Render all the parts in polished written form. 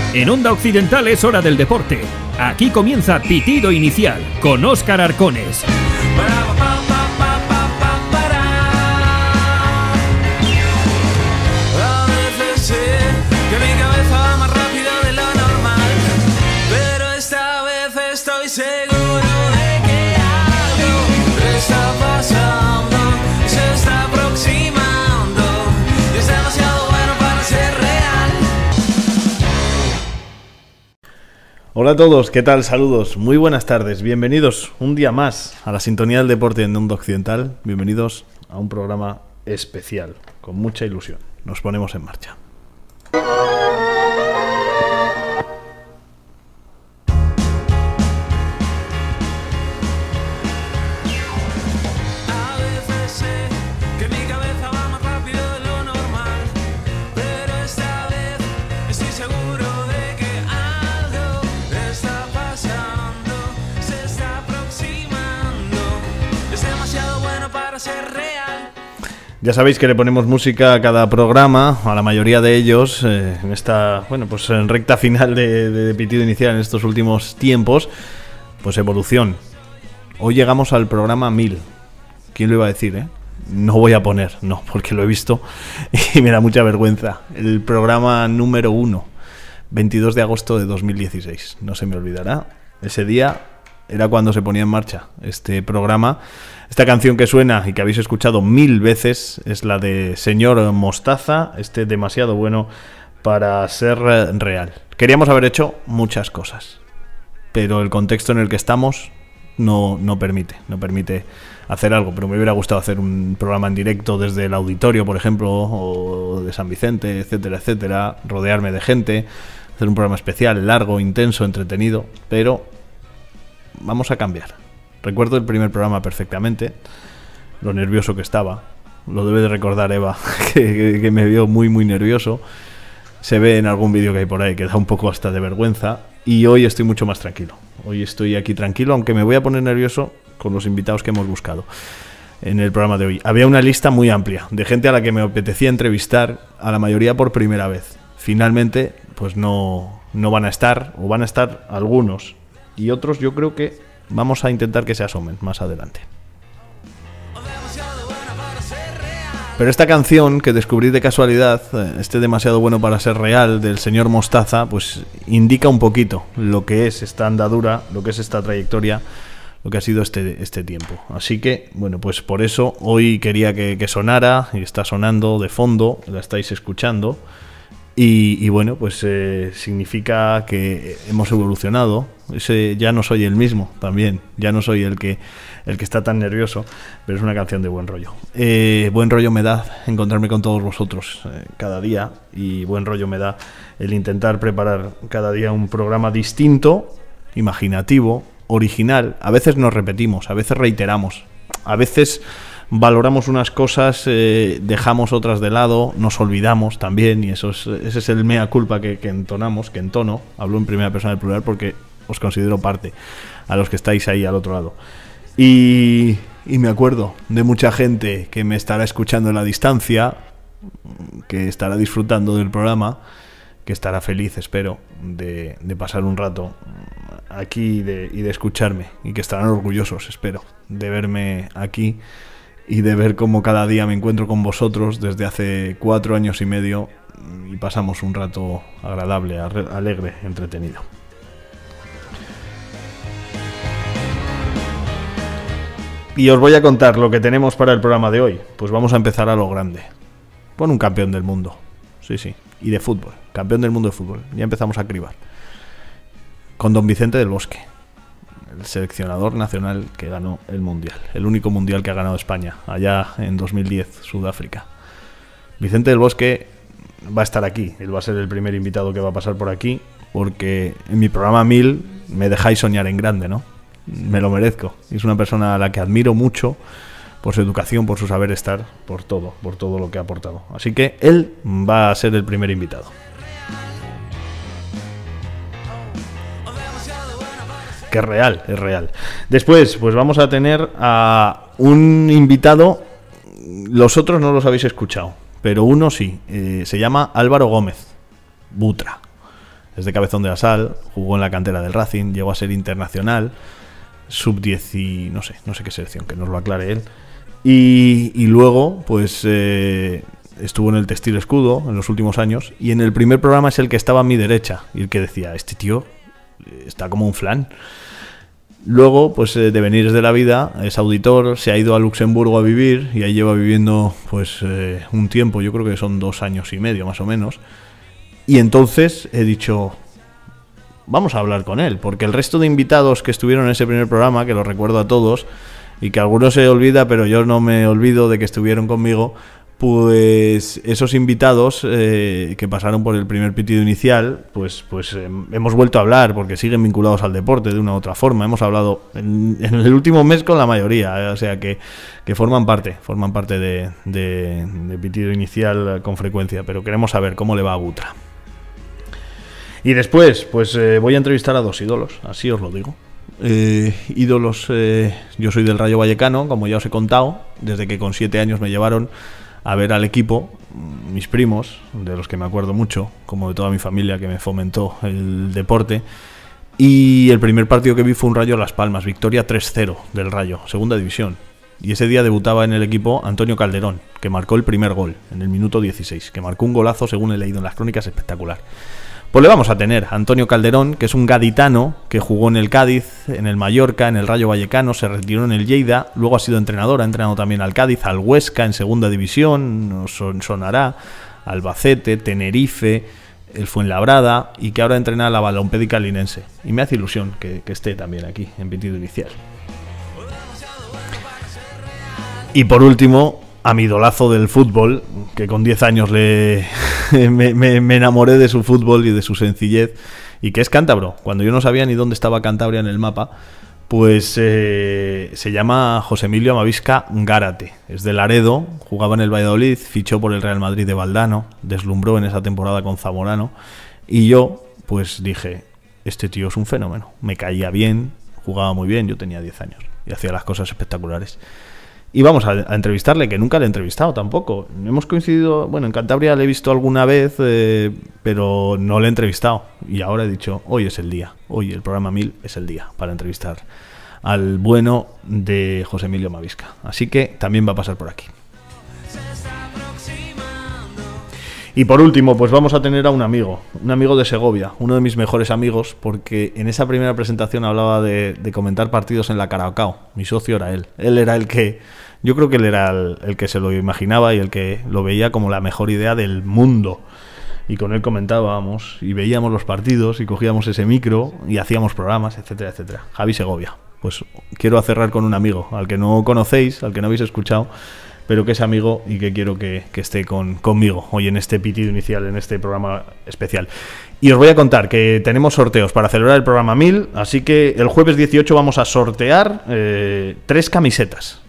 En Onda Occidental es hora del deporte. Aquí comienza Pitido Inicial con Óscar Arcones. Hola a todos, ¿qué tal? Saludos, muy buenas tardes, bienvenidos un día más a la sintonía del deporte en Onda Occidental, bienvenidos a un programa especial, con mucha ilusión. Nos ponemos en marcha. Ya sabéis que le ponemos música a cada programa, a la mayoría de ellos, en esta, pues en recta final de Pitido Inicial en estos últimos tiempos, pues evolución. Hoy llegamos al programa 1000. ¿Quién lo iba a decir, No voy a poner, no, porque lo he visto y me da mucha vergüenza. El programa número 1, 22 de agosto de 2016. No se me olvidará. Ese día era cuando se ponía en marcha este programa. Esta canción que suena y que habéis escuchado 1000 veces es la de Señor Mostaza, demasiado bueno para ser real. Queríamos haber hecho muchas cosas, pero el contexto en el que estamos no permite hacer algo. Pero me hubiera gustado hacer un programa en directo desde el auditorio, por ejemplo, o de San Vicente, etcétera, etcétera, rodearme de gente, hacer un programa especial, largo, intenso, entretenido, pero vamos a cambiar. Recuerdo el primer programa perfectamente, lo nervioso que estaba. Lo debe de recordar Eva, que me vio muy nervioso. Se ve en algún vídeo que hay por ahí que da un poco hasta de vergüenza. Y hoy estoy mucho más tranquilo. Hoy estoy aquí tranquilo, aunque me voy a poner nervioso con los invitados que hemos buscado en el programa de hoy. Había una lista muy amplia de gente a la que me apetecía entrevistar, a la mayoría por primera vez. Finalmente, pues no van a estar, o van a estar algunos. Y otros yo creo que vamos a intentar que se asomen más adelante. Pero esta canción que descubrí de casualidad, demasiado bueno para ser real, del señor Mostaza, pues indica un poquito lo que es esta andadura, lo que es esta trayectoria, lo que ha sido este tiempo. Así que, pues por eso hoy quería que sonara, y está sonando de fondo, la estáis escuchando. Y pues significa que hemos evolucionado. Ya no soy el mismo también, ya no soy el que está tan nervioso, pero es una canción de buen rollo. Buen rollo me da encontrarme con todos vosotros cada día, y buen rollo me da el intentar preparar cada día un programa distinto, imaginativo, original. A veces nos repetimos, a veces reiteramos, a veces valoramos unas cosas, dejamos otras de lado, nos olvidamos también, y ese es el mea culpa que entono. Hablo en primera persona del plural porque os considero parte, a los que estáis ahí al otro lado. Y me acuerdo de mucha gente que me estará escuchando en la distancia, que estará disfrutando del programa, que estará feliz, espero, de pasar un rato aquí y de escucharme, y que estarán orgullosos, espero, de verme aquí y de ver cómo cada día me encuentro con vosotros desde hace 4 años y medio y pasamos un rato agradable, alegre, entretenido. Y os voy a contar lo que tenemos para el programa de hoy. Pues vamos a empezar a lo grande. Con un campeón del mundo. Sí. Y de fútbol. Campeón del mundo de fútbol. Ya empezamos a cribar. Con don Vicente del Bosque, el seleccionador nacional que ganó el Mundial. El único Mundial que ha ganado España, allá en 2010, Sudáfrica. Vicente del Bosque va a estar aquí. Él va a ser el primer invitado que va a pasar por aquí, porque en mi programa 1000 me dejáis soñar en grande, ¿no? Me lo merezco. Es una persona a la que admiro mucho por su educación, por su saber estar, por todo lo que ha aportado. Así que él va a ser el primer invitado. Que es real. Después, pues vamos a tener a un invitado. Los otros no los habéis escuchado, pero uno sí. Se llama Álvaro Gómez Butra. es de Cabezón de la Sal, jugó en la cantera del Racing, llegó a ser internacional, sub-10 y no sé qué selección, que nos lo aclare él. Y luego, pues estuvo en el Textil Escudo en los últimos años, y en el primer programa es el que estaba a mi derecha, y el que decía, este tío está como un flan. Luego, pues de venires de la vida, es auditor, se ha ido a Luxemburgo a vivir, y ahí lleva viviendo pues un tiempo, yo creo que son 2 años y medio más o menos. Y entonces he dicho, vamos a hablar con él, porque el resto de invitados que estuvieron en ese primer programa, que los recuerdo a todos, y que algunos se olvida, pero yo no me olvido de que estuvieron conmigo, pues esos invitados que pasaron por el primer pitido inicial, pues hemos vuelto a hablar, porque siguen vinculados al deporte de una u otra forma. Hemos hablado en el último mes con la mayoría, o sea que forman parte de pitido inicial con frecuencia, pero queremos saber cómo le va a Butra. Y después, pues voy a entrevistar a 2 ídolos, así os lo digo. Ídolos, yo soy del Rayo Vallecano, como ya os he contado, desde que con 7 años me llevaron a ver al equipo, mis primos, de los que me acuerdo mucho, como de toda mi familia que me fomentó el deporte. Y el primer partido que vi fue un Rayo Las Palmas, victoria 3-0 del Rayo, segunda división. Y ese día debutaba en el equipo Antonio Calderón, que marcó el primer gol en el minuto 16, que marcó un golazo, según he leído en las crónicas, espectacular. Pues le vamos a tener a Antonio Calderón, que es un gaditano que jugó en el Cádiz, en el Mallorca, en el Rayo Vallecano, se retiró en el Lleida, luego ha sido entrenador, ha entrenado también al Cádiz, al Huesca en segunda división, nos sonará, Albacete, Tenerife, el Fuenlabrada, y que ahora entrena a la Balompédica linense. Y me hace ilusión que esté también aquí, en pitido inicial. Y por último, a mi idolazo del fútbol, que con 10 años me enamoré de su fútbol y de su sencillez, y que es cántabro. Cuando yo no sabía ni dónde estaba Cantabria en el mapa, pues se llama José Emilio Amavisca Gárate. Es de Laredo, jugaba en el Valladolid, fichó por el Real Madrid de Valdano, deslumbró en esa temporada con Zamorano, y yo pues dije, este tío es un fenómeno. Me caía bien, jugaba muy bien, yo tenía 10 años y hacía las cosas espectaculares. Y vamos a entrevistarle, que nunca le he entrevistado tampoco. Hemos coincidido, bueno, en Cantabria le he visto alguna vez, pero no le he entrevistado. Y ahora he dicho, hoy es el día, hoy el programa 1000 es el día para entrevistar al bueno de José Emilio Amavisca. Así que también va a pasar por aquí. Y por último, pues vamos a tener a un amigo de Segovia, uno de mis mejores amigos, porque en esa primera presentación hablaba de comentar partidos en la Caracao. Mi socio era él. Él era el que, yo creo que él era el que se lo imaginaba y el que lo veía como la mejor idea del mundo. Y con él comentábamos y veíamos los partidos y cogíamos ese micro y hacíamos programas, etcétera, etcétera. Javi Segovia. Pues quiero cerrar con un amigo, al que no conocéis, al que no habéis escuchado, pero que es amigo y que quiero que esté conmigo hoy en este pitido inicial, en este programa especial. Y os voy a contar que tenemos sorteos para celebrar el programa 1000, así que el jueves 18 vamos a sortear 3 camisetas.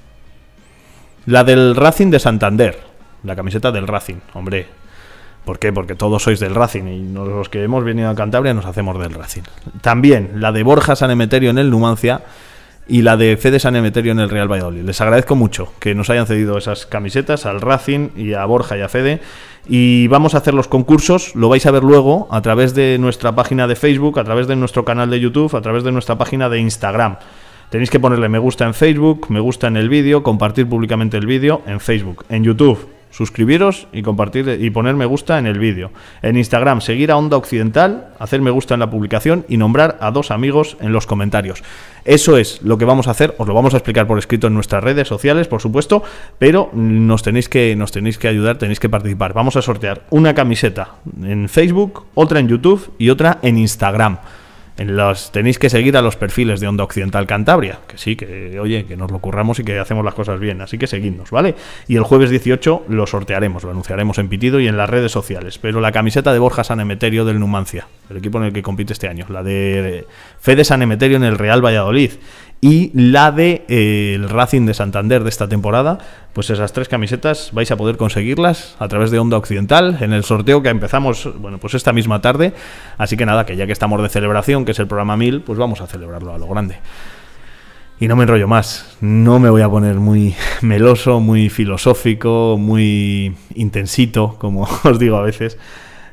La del Racing de Santander, la camiseta del Racing, hombre. ¿Por qué? Porque todos sois del Racing y los que hemos venido a Cantabria nos hacemos del Racing. También la de Borja San Emeterio en el Numancia y la de Fede San Emeterio en el Real Valladolid. Les agradezco mucho que nos hayan cedido esas camisetas al Racing y a Borja y a Fede. Y vamos a hacer los concursos, lo vais a ver luego a través de nuestra página de Facebook, a través de nuestro canal de YouTube, a través de nuestra página de Instagram. Tenéis que ponerle me gusta en Facebook, me gusta en el vídeo, compartir públicamente el vídeo en Facebook, en YouTube. Suscribiros y compartir y poner me gusta en el vídeo. En Instagram, seguir a Onda Occidental, hacer me gusta en la publicación y nombrar a 2 amigos en los comentarios. Eso es lo que vamos a hacer. Os lo vamos a explicar por escrito en nuestras redes sociales, por supuesto, pero nos tenéis que ayudar, tenéis que participar. Vamos a sortear una camiseta en Facebook, otra en YouTube y otra en Instagram. Tenéis que seguir a los perfiles de Onda Occidental Cantabria, que sí, que oye, que nos lo curramos y que hacemos las cosas bien, así que seguidnos, ¿vale? Y el jueves 18 lo sortearemos, lo anunciaremos en Pitido y en las redes sociales, pero la camiseta de Borja San Emeterio del Numancia, el equipo en el que compite este año, la de Fede San Emeterio en el Real Valladolid y la de el Racing de Santander de esta temporada, pues esas 3 camisetas vais a poder conseguirlas a través de Onda Occidental en el sorteo que empezamos, bueno, pues esta misma tarde. Así que nada, que ya que estamos de celebración, que es el programa 1000, pues vamos a celebrarlo a lo grande. Y no me enrollo más, no me voy a poner muy meloso, muy filosófico, muy intensito, como os digo a veces,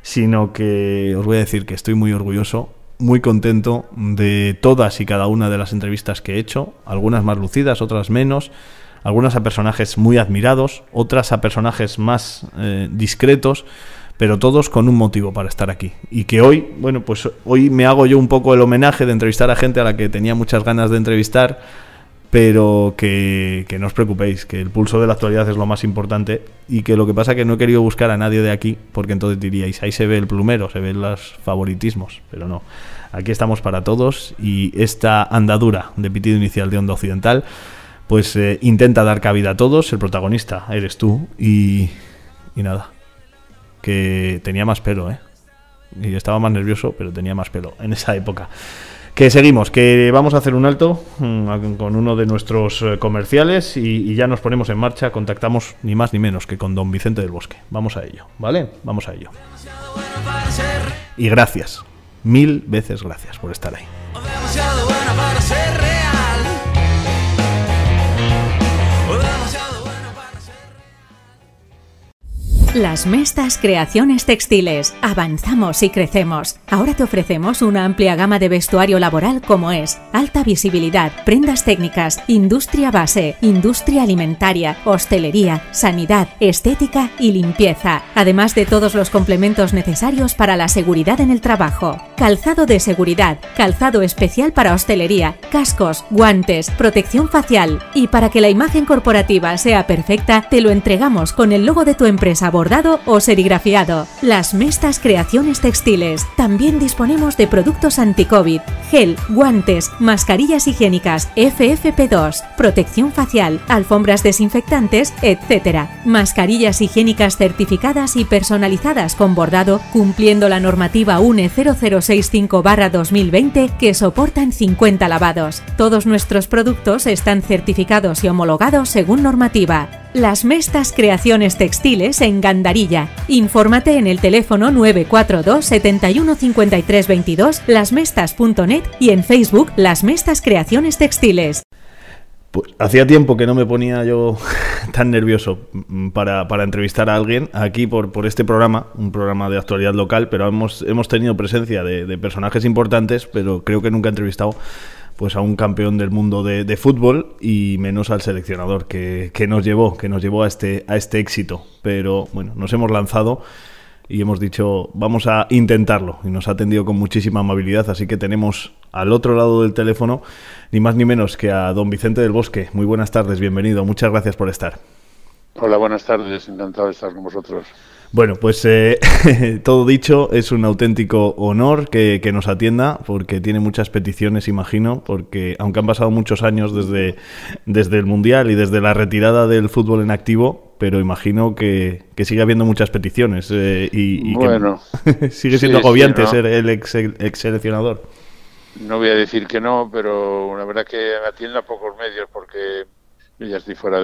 sino que os voy a decir que estoy muy orgulloso, muy contento de todas y cada una de las entrevistas que he hecho, algunas más lucidas, otras menos, algunas a personajes muy admirados, otras a personajes más discretos, pero todos con un motivo para estar aquí. Y que hoy, bueno, pues hoy me hago yo un poco el homenaje de entrevistar a gente a la que tenía muchas ganas de entrevistar, pero que no os preocupéis, que el pulso de la actualidad es lo más importante, y que lo que pasa es que no he querido buscar a nadie de aquí, porque entonces diríais, ahí se ve el plumero, se ven los favoritismos, pero no. Aquí estamos para todos, y esta andadura de Pitido Inicial de Onda Occidental pues intenta dar cabida a todos. El protagonista eres tú, y nada, que tenía más pelo, y estaba más nervioso, pero tenía más pelo en esa época. Que seguimos, que vamos a hacer un alto con uno de nuestros comerciales y ya nos ponemos en marcha. Contactamos ni más ni menos que con don Vicente del Bosque. Vamos a ello, ¿vale? Vamos a ello. Y gracias, 1000 veces gracias por estar ahí. Las Mestas Creaciones Textiles. Avanzamos y crecemos. Ahora te ofrecemos una amplia gama de vestuario laboral como es alta visibilidad, prendas técnicas, industria base, industria alimentaria, hostelería, sanidad, estética y limpieza. Además de todos los complementos necesarios para la seguridad en el trabajo. Calzado de seguridad, calzado especial para hostelería, cascos, guantes, protección facial. Y para que la imagen corporativa sea perfecta, te lo entregamos con el logo de tu empresa bordado o serigrafiado. Las Mestas Creaciones Textiles. También disponemos de productos anti-COVID, gel, guantes, mascarillas higiénicas, FFP2, protección facial, alfombras desinfectantes, etc. Mascarillas higiénicas certificadas y personalizadas con bordado, cumpliendo la normativa UNE 0065/2020 que soportan 50 lavados. Todos nuestros productos están certificados y homologados según normativa. Las Mestas Creaciones Textiles en Gandarilla. Infórmate en el teléfono 942 71 53 22, lasmestas.net y en Facebook Las Mestas Creaciones Textiles. Pues hacía tiempo que no me ponía yo tan nervioso para entrevistar a alguien aquí por este programa, un programa de actualidad local, pero hemos tenido presencia de personajes importantes, pero creo que nunca he entrevistado pues a un campeón del mundo de fútbol, y menos al seleccionador que nos llevó a este éxito. Pero bueno, nos hemos lanzado y hemos dicho vamos a intentarlo, y nos ha atendido con muchísima amabilidad, así que tenemos al otro lado del teléfono ni más ni menos que a don Vicente del Bosque. Muy buenas tardes, bienvenido, muchas gracias por estar. Hola, buenas tardes, encantado de estar con vosotros. Bueno, pues todo dicho, es un auténtico honor que nos atienda, porque tiene muchas peticiones, imagino, porque aunque han pasado muchos años desde el Mundial y desde la retirada del fútbol en activo, pero imagino que sigue habiendo muchas peticiones y bueno, que sigue siendo agobiante, ¿no? Ser el ex seleccionador. No voy a decir que no, pero la verdad que me atiendo a pocos medios porque yo ya estoy fuera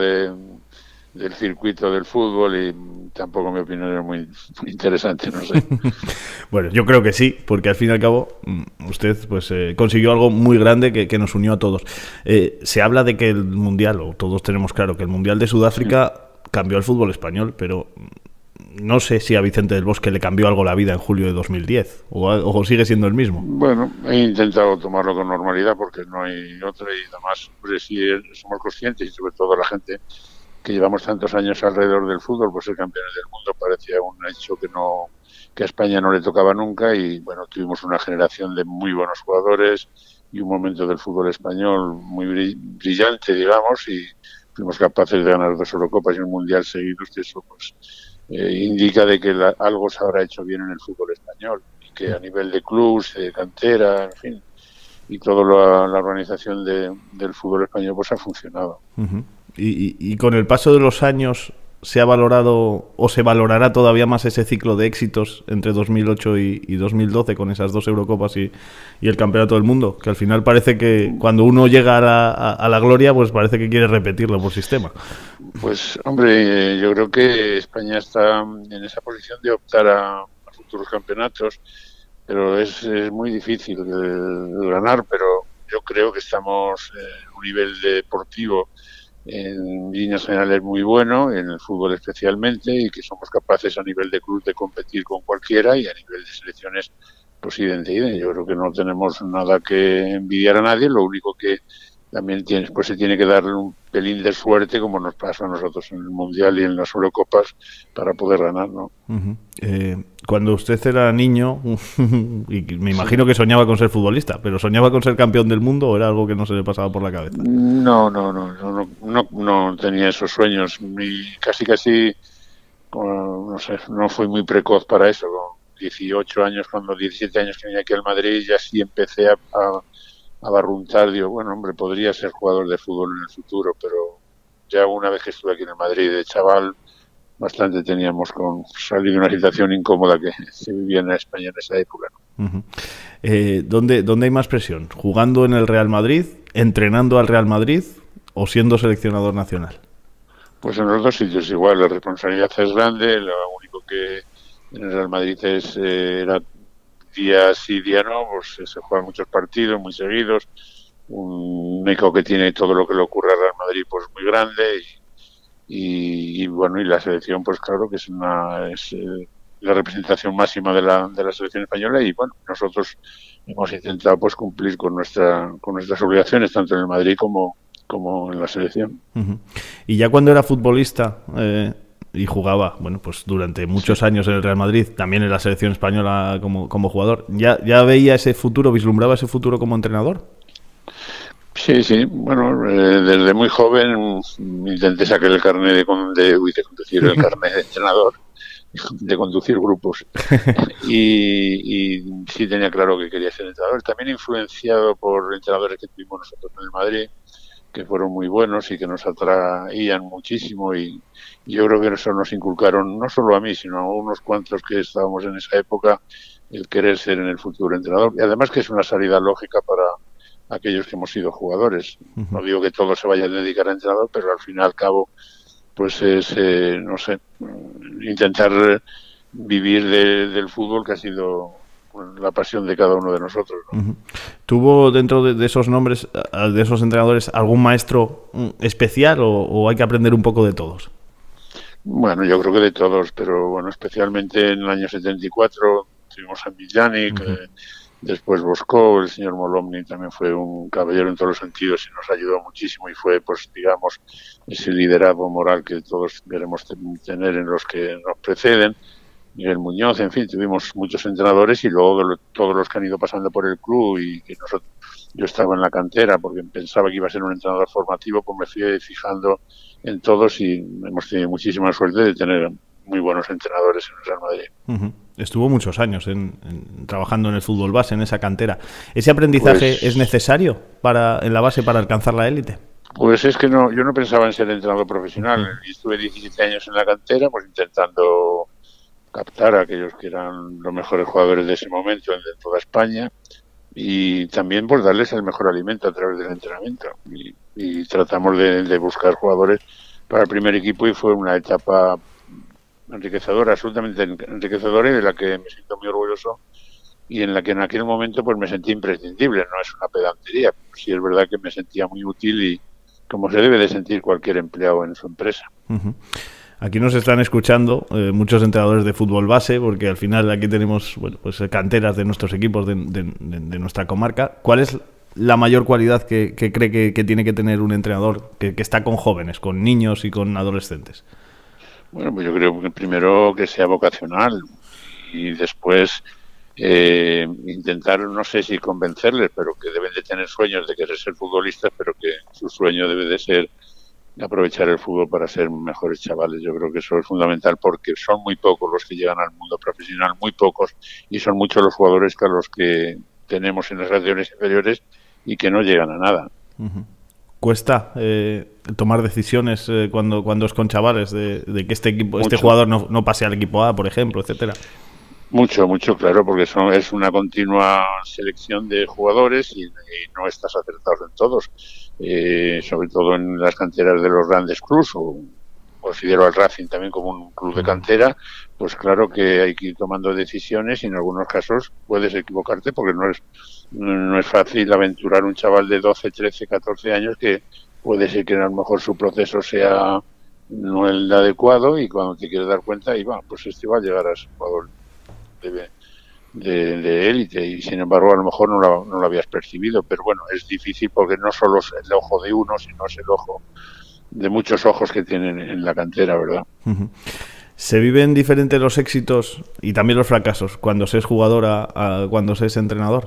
del circuito del fútbol y tampoco mi opinión es muy interesante, no sé. Bueno, yo creo que sí, porque al fin y al cabo usted pues consiguió algo muy grande que nos unió a todos. Se habla de que el Mundial, o todos tenemos claro que el Mundial de Sudáfrica cambió el fútbol español, pero no sé si a Vicente del Bosque le cambió algo la vida en julio de 2010, o sigue siendo el mismo. Bueno, he intentado tomarlo con normalidad porque no hay otra, y además si somos conscientes, y sobre todo la gente que llevamos tantos años alrededor del fútbol, pues ser campeones del mundo parecía un hecho que a España no le tocaba nunca, y bueno, tuvimos una generación de muy buenos jugadores y un momento del fútbol español muy brillante, digamos, y fuimos capaces de ganar 2 Eurocopas y un Mundial seguidos, que eso pues indica de que algo se habrá hecho bien en el fútbol español, y que a nivel de clubs, de cantera, en fin, y toda la organización del fútbol español pues ha funcionado. Uh-huh. Y con el paso de los años se ha valorado o se valorará todavía más ese ciclo de éxitos entre 2008 y 2012 con esas 2 Eurocopas y el Campeonato del Mundo, que al final parece que cuando uno llega a la gloria pues parece que quiere repetirlo por sistema. Pues hombre, yo creo que España está en esa posición de optar a futuros campeonatos, pero es muy difícil de ganar, pero yo creo que estamos en un nivel deportivo en líneas generales muy bueno, en el fútbol especialmente, y que somos capaces a nivel de club de competir con cualquiera y a nivel de selecciones pues idem. Yo creo que no tenemos nada que envidiar a nadie, lo único que también pues se tiene que darle un pelín de suerte, como nos pasa a nosotros en el Mundial y en las Eurocopas, para poder ganar, ¿no? Cuando usted era niño, y me imagino que soñaba con ser futbolista, pero ¿soñaba con ser campeón del mundo o era algo que no se le pasaba por la cabeza? No tenía esos sueños. Casi, no sé, no fui muy precoz para eso. Con 18 años, 17 años que vine aquí al Madrid, ya sí empecé a barruntar. Digo, bueno, hombre, podría ser jugador de fútbol en el futuro, pero ya una vez que estuve aquí en el Madrid de chaval, bastante teníamos con salir de una situación incómoda que se vivía en España en esa época, ¿no? ¿Dónde hay más presión? ¿Jugando en el Real Madrid, entrenando al Real Madrid o siendo seleccionador nacional? Pues en los dos sitios igual, la responsabilidad es grande, lo único que en el Real Madrid era día sí, día no, pues se juegan muchos partidos muy seguidos, un eco que tiene todo lo que le ocurre al Real Madrid pues muy grande y bueno, y la selección pues claro que es la representación máxima de la selección española y bueno, nosotros hemos intentado pues cumplir con nuestras obligaciones tanto en el Madrid como en la selección. Y ya cuando era futbolista y jugaba, bueno, pues durante muchos años en el Real Madrid, también en la selección española como jugador, ¿ya veía ese futuro, vislumbraba ese futuro como entrenador? Sí, bueno, desde muy joven intenté sacar el carnet de conducir, el carnet de entrenador, de conducir grupos, y sí tenía claro que quería ser entrenador, también influenciado por entrenadores que tuvimos nosotros en el Madrid, que fueron muy buenos y que nos atraían muchísimo y yo creo que eso nos inculcaron no solo a mí, sino a unos cuantos que estábamos en esa época, el querer ser en el futuro entrenador. Y además que es una salida lógica para aquellos que hemos sido jugadores. No digo que todos se vayan a dedicar a entrenador, pero al fin y al cabo pues es, no sé, intentar vivir del fútbol, que ha sido la pasión de cada uno de nosotros, ¿no? ¿Tuvo dentro de esos nombres, de esos entrenadores, algún maestro especial o hay que aprender un poco de todos? Bueno, yo creo que de todos, pero bueno, especialmente en el año 74 tuvimos a Millán, después Bosco, el señor Molomni también fue un caballero en todos los sentidos y nos ayudó muchísimo y fue, pues digamos, ese liderazgo moral que todos queremos tener en los que nos preceden. Miguel Muñoz, en fin, tuvimos muchos entrenadores y luego todos los que han ido pasando por el club y que yo estaba en la cantera porque pensaba que iba a ser un entrenador formativo, pues me fui fijando en todos y hemos tenido muchísima suerte de tener muy buenos entrenadores en el Real Madrid. Estuvo muchos años trabajando en el fútbol base, en esa cantera. ¿Ese aprendizaje pues, es necesario en la base para alcanzar la élite? Pues es que yo no pensaba en ser entrenador profesional. Y estuve 17 años en la cantera, pues intentando captar a aquellos que eran los mejores jugadores de ese momento de toda España y también pues darles el mejor alimento a través del entrenamiento y tratamos de buscar jugadores para el primer equipo y fue una etapa enriquecedora, absolutamente enriquecedora y de la que me siento muy orgulloso y en la que en aquel momento pues me sentí imprescindible. No es una pedantería, pero sí es verdad que me sentía muy útil y como se debe de sentir cualquier empleado en su empresa. Aquí nos están escuchando muchos entrenadores de fútbol base, porque al final aquí tenemos pues canteras de nuestros equipos de nuestra comarca. ¿Cuál es la mayor cualidad que cree que tiene que tener un entrenador que está con jóvenes, con niños y con adolescentes? Bueno, pues yo creo que primero que sea vocacional y después intentar, no sé si convencerles, pero que deben de tener sueños de querer ser futbolistas, pero que su sueño debe de ser aprovechar el fútbol para ser mejores chavales. Yo creo que eso es fundamental porque son muy pocos los que llegan al mundo profesional, muy pocos, y son muchos los jugadores que a los que tenemos en las regiones inferiores y que no llegan a nada. ¿Cuesta tomar decisiones cuando es con chavales de que este jugador no pase al equipo A, por ejemplo, etcétera? Mucho, claro, porque es una continua selección de jugadores y no estás acertado en todos. Sobre todo en las canteras de los grandes clubes, o considero al Racing también como un club de cantera, pues claro que hay que ir tomando decisiones y en algunos casos puedes equivocarte porque no es fácil aventurar un chaval de 12, 13, 14 años que puede ser que a lo mejor su proceso sea no el adecuado y cuando te quieres dar cuenta, y va, pues este va a llegar a ser jugador de élite y sin embargo a lo mejor no lo habías percibido, pero bueno, es difícil porque no solo es el ojo de uno, sino es el ojo de muchos ojos que tienen en la cantera, ¿verdad? ¿Se viven diferentes los éxitos y también los fracasos cuando se es jugador a cuando se es entrenador?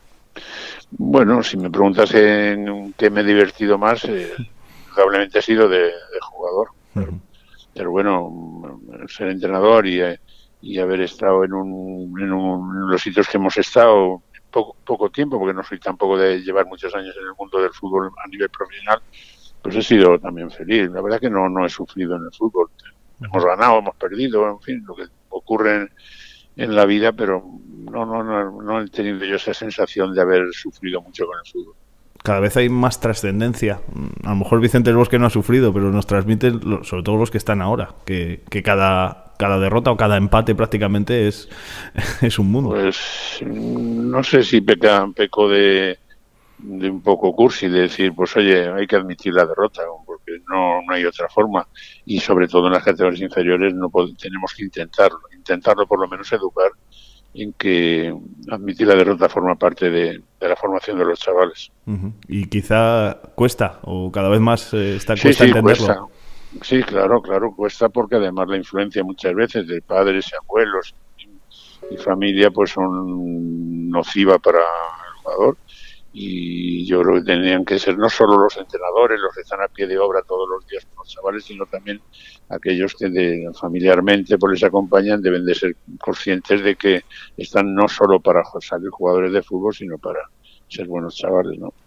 Bueno, si me preguntas en qué me he divertido más, probablemente ha sido de jugador. Pero bueno, ser entrenador y haber estado en los sitios que hemos estado poco tiempo, porque no soy tampoco de llevar muchos años en el mundo del fútbol a nivel profesional, pues he sido también feliz. La verdad que no he sufrido en el fútbol. Hemos ganado, hemos perdido, en fin, lo que ocurre en la vida, pero no he tenido yo esa sensación de haber sufrido mucho con el fútbol. Cada vez hay más trascendencia. A lo mejor Vicente del Bosque no ha sufrido, pero nos transmiten, sobre todo los que están ahora, que cada derrota o cada empate prácticamente es un mundo. Pues no sé si peco de un poco cursi, de decir, pues oye, hay que admitir la derrota, porque no hay otra forma. Y sobre todo en las categorías inferiores tenemos que intentarlo por lo menos educar en que admitir la derrota forma parte de la formación de los chavales. Y quizá cuesta, o cada vez más cuesta entenderlo. Cuesta. Sí, claro, cuesta porque además la influencia muchas veces de padres y abuelos y familia pues son nociva para el jugador. Y yo creo que tendrían que ser no solo los entrenadores, los que están a pie de obra todos los días con los chavales, sino también aquellos que familiarmente pues les acompañan, deben de ser conscientes de que están no solo para salir jugadores de fútbol, sino para ser buenos chavales, ¿no?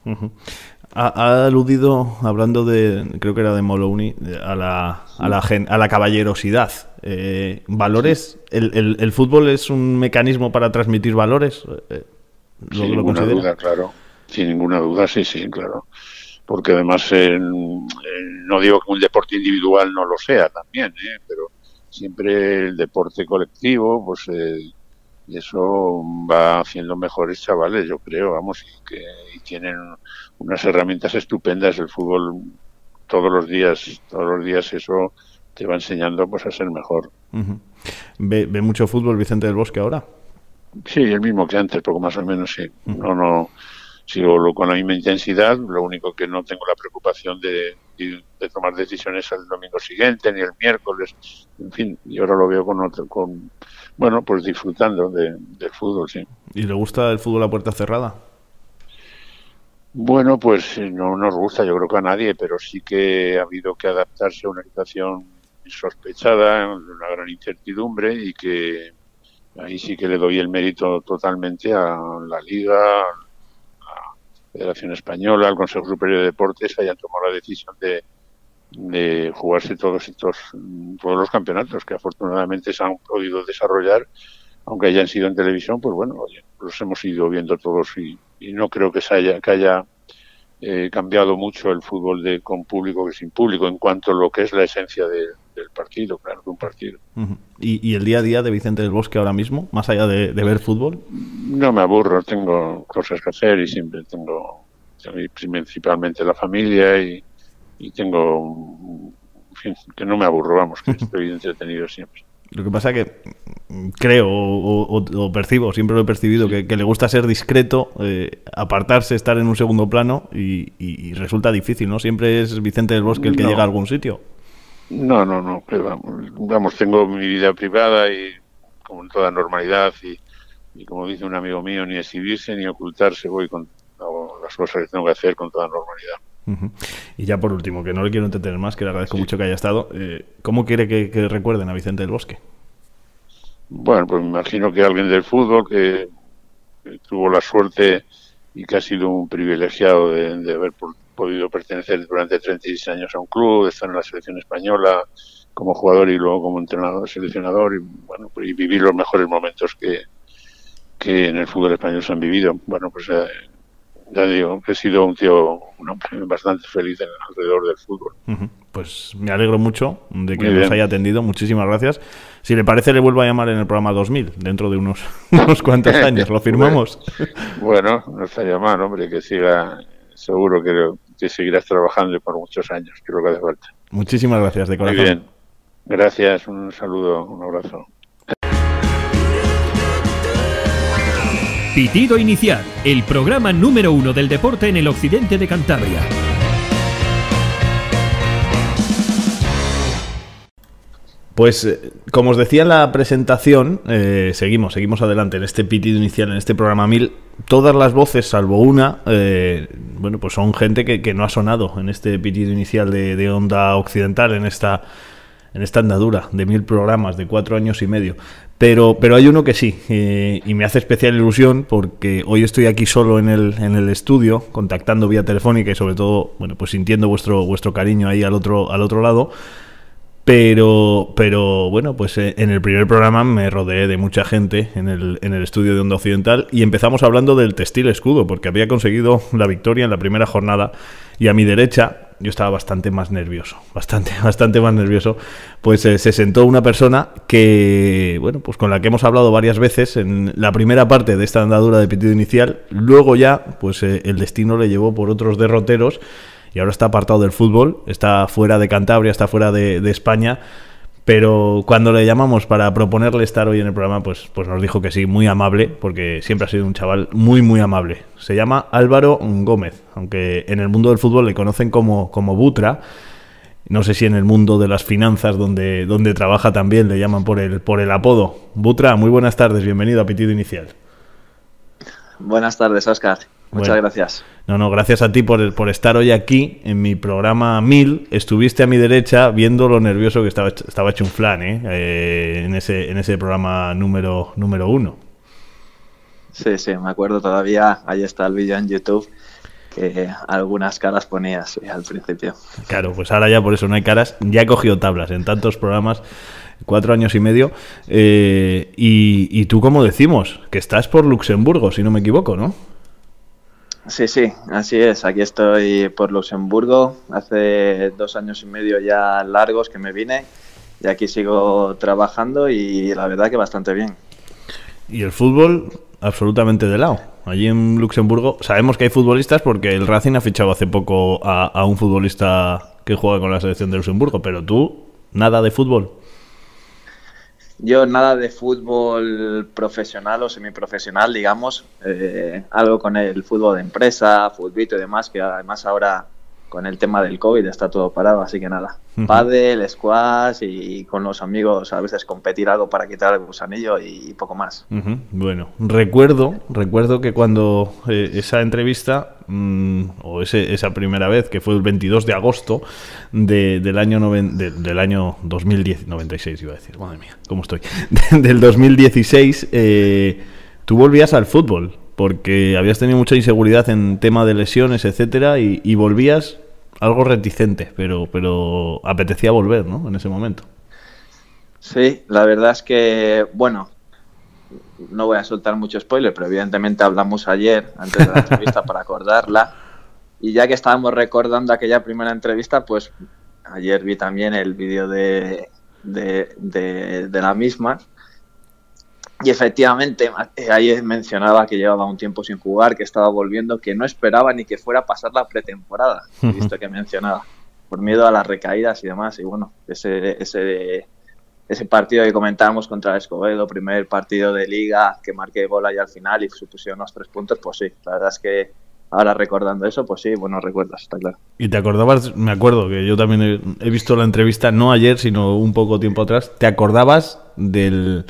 Ha aludido, hablando creo que era de Moloney, a la caballerosidad. ¿Valores? ¿El fútbol es un mecanismo para transmitir valores? Sin ninguna duda, claro. Sin ninguna duda, sí, claro. Porque además, no digo que un deporte individual no lo sea también, pero siempre el deporte colectivo, pues y eso va haciendo mejores chavales, yo creo, vamos, y tienen unas herramientas estupendas. El fútbol todos los días eso te va enseñando pues a ser mejor. ¿Ve mucho fútbol Vicente del Bosque ahora? Sí, el mismo que antes, poco más o menos, sí. No sigo con la misma intensidad, lo único que no tengo la preocupación de tomar decisiones al domingo siguiente, ni el miércoles, en fin, y ahora lo veo bueno, pues disfrutando del fútbol, sí. ¿Y le gusta el fútbol a puerta cerrada? Bueno, pues no nos gusta, yo creo que a nadie, pero sí que ha habido que adaptarse a una situación insospechada, una gran incertidumbre, y que ahí sí que le doy el mérito totalmente a la Liga, a la Federación Española, al Consejo Superior de Deportes, que hayan tomado la decisión de jugarse todos los campeonatos que afortunadamente se han podido desarrollar, aunque hayan sido en televisión, pues bueno, oye, los hemos ido viendo todos y no creo que haya cambiado mucho el fútbol con público que sin público en cuanto a lo que es la esencia del partido, claro, de un partido. ¿Y el día a día de Vicente del Bosque ahora mismo, más allá de ver fútbol? No me aburro, tengo cosas que hacer y siempre tengo principalmente la familia y tengo, en fin, que no me aburro, vamos, que estoy entretenido siempre. Lo que pasa que creo o percibo, siempre lo he percibido, que le gusta ser discreto, apartarse, estar en un segundo plano y resulta difícil, ¿no? Siempre es Vicente del Bosque el que llega a algún sitio. No, vamos, tengo mi vida privada y como en toda normalidad y como dice un amigo mío, ni exhibirse ni ocultarse, voy con las cosas que tengo que hacer con toda normalidad. Y ya por último, que no le quiero entretener más, que le agradezco mucho que haya estado, ¿cómo quiere que recuerden a Vicente del Bosque? Bueno, pues me imagino que alguien del fútbol que tuvo la suerte y que ha sido un privilegiado de haber podido pertenecer durante 36 años a un club, de estar en la selección española como jugador y luego como entrenador, seleccionador, y bueno, pues, y vivir los mejores momentos que en el fútbol español se han vivido. Bueno, pues ya digo, he sido un hombre bastante feliz alrededor del fútbol. Pues me alegro mucho de que nos haya atendido. Muchísimas gracias. Si le parece, le vuelvo a llamar en el programa 2000, dentro de unos cuantos años. ¿Lo firmamos? Bueno, no estaría mal, hombre, que siga. Seguro seguramente seguirás trabajando por muchos años, que es lo que hace falta. Muchísimas gracias, de corazón. Muy bien. Gracias, un saludo, un abrazo. Pitido Inicial, el programa número 1 del deporte en el occidente de Cantabria. Pues, como os decía en la presentación, seguimos adelante en este pitido inicial, en este programa 1000. Todas las voces, salvo una, bueno, pues son gente que no ha sonado en este pitido inicial de Onda Occidental, en esta andadura de 1000 programas, de 4 años y medio. Pero hay uno que sí, y me hace especial ilusión porque hoy estoy aquí solo en el estudio, contactando vía telefónica y sobre todo, bueno, pues sintiendo vuestro cariño ahí al otro lado. Pero bueno, pues en el primer programa me rodeé de mucha gente en el estudio de Onda Occidental y empezamos hablando del Textil Escudo, porque había conseguido la victoria en la primera jornada y a mi derecha yo estaba bastante más nervioso, bastante más nervioso, pues se sentó una persona que, bueno, pues con la que hemos hablado varias veces en la primera parte de esta andadura de pitido inicial. Luego ya, pues el destino le llevó por otros derroteros y ahora está apartado del fútbol, está fuera de Cantabria, está fuera de España, pero cuando le llamamos para proponerle estar hoy en el programa, pues nos dijo que sí, muy amable, porque siempre ha sido un chaval muy amable. Se llama Álvaro Gómez, aunque en el mundo del fútbol le conocen como Butra. No sé si en el mundo de las finanzas, donde trabaja también, le llaman por el apodo. Butra, muy buenas tardes, bienvenido a Pitido Inicial. Buenas tardes, Óscar. Muchas gracias. No, gracias a ti por estar hoy aquí en mi programa 1000. Estuviste a mi derecha viendo lo nervioso que estaba hecho un flan, en ese programa número 1. Sí, me acuerdo todavía. Ahí está el vídeo en YouTube, que algunas caras ponías al principio. Claro, pues ahora ya por eso no hay caras. Ya he cogido tablas en tantos programas, 4 años y medio. Y tú, como decimos, que estás por Luxemburgo, si no me equivoco, ¿no? Sí, así es. Aquí estoy por Luxemburgo. Hace 2 años y medio ya largos que me vine y aquí sigo trabajando y la verdad que bastante bien. Y el fútbol absolutamente de lado. Allí en Luxemburgo sabemos que hay futbolistas porque el Racing ha fichado hace poco a un futbolista que juega con la selección de Luxemburgo, pero tú, nada de fútbol. Yo nada de fútbol profesional o semiprofesional, digamos, algo con el fútbol de empresa, futbito y demás, que además ahora con el tema del COVID está todo parado, así que nada. Pádel, squash y con los amigos a veces competir algo para quitar el gusanillo y poco más. Bueno, recuerdo que cuando esa entrevista, o esa primera vez, que fue el 22 de agosto del año 2010, 96 iba a decir, madre mía, ¿cómo estoy? Del 2016, tú volvías al fútbol, porque habías tenido mucha inseguridad en tema de lesiones, etcétera, y volvías algo reticente, pero apetecía volver, ¿no? En ese momento. Sí, la verdad es que, bueno, no voy a soltar mucho spoiler, pero evidentemente hablamos ayer, antes de la entrevista, para acordarla, y ya que estábamos recordando aquella primera entrevista, pues ayer vi también el vídeo de la misma. Y efectivamente, ahí mencionaba que llevaba un tiempo sin jugar, que estaba volviendo, que no esperaba ni que fuera a pasar la pretemporada, visto que mencionaba, por miedo a las recaídas y demás. Y bueno, ese partido que comentábamos contra el Escobedo, primer partido de Liga, que marqué bola ya al final y supusieron los 3 puntos, pues sí, la verdad es que ahora recordando eso, pues sí, buenos recuerdos, está claro. ¿Y te acordabas? Me acuerdo que yo también he visto la entrevista, no ayer, sino un poco tiempo atrás. ¿Te acordabas de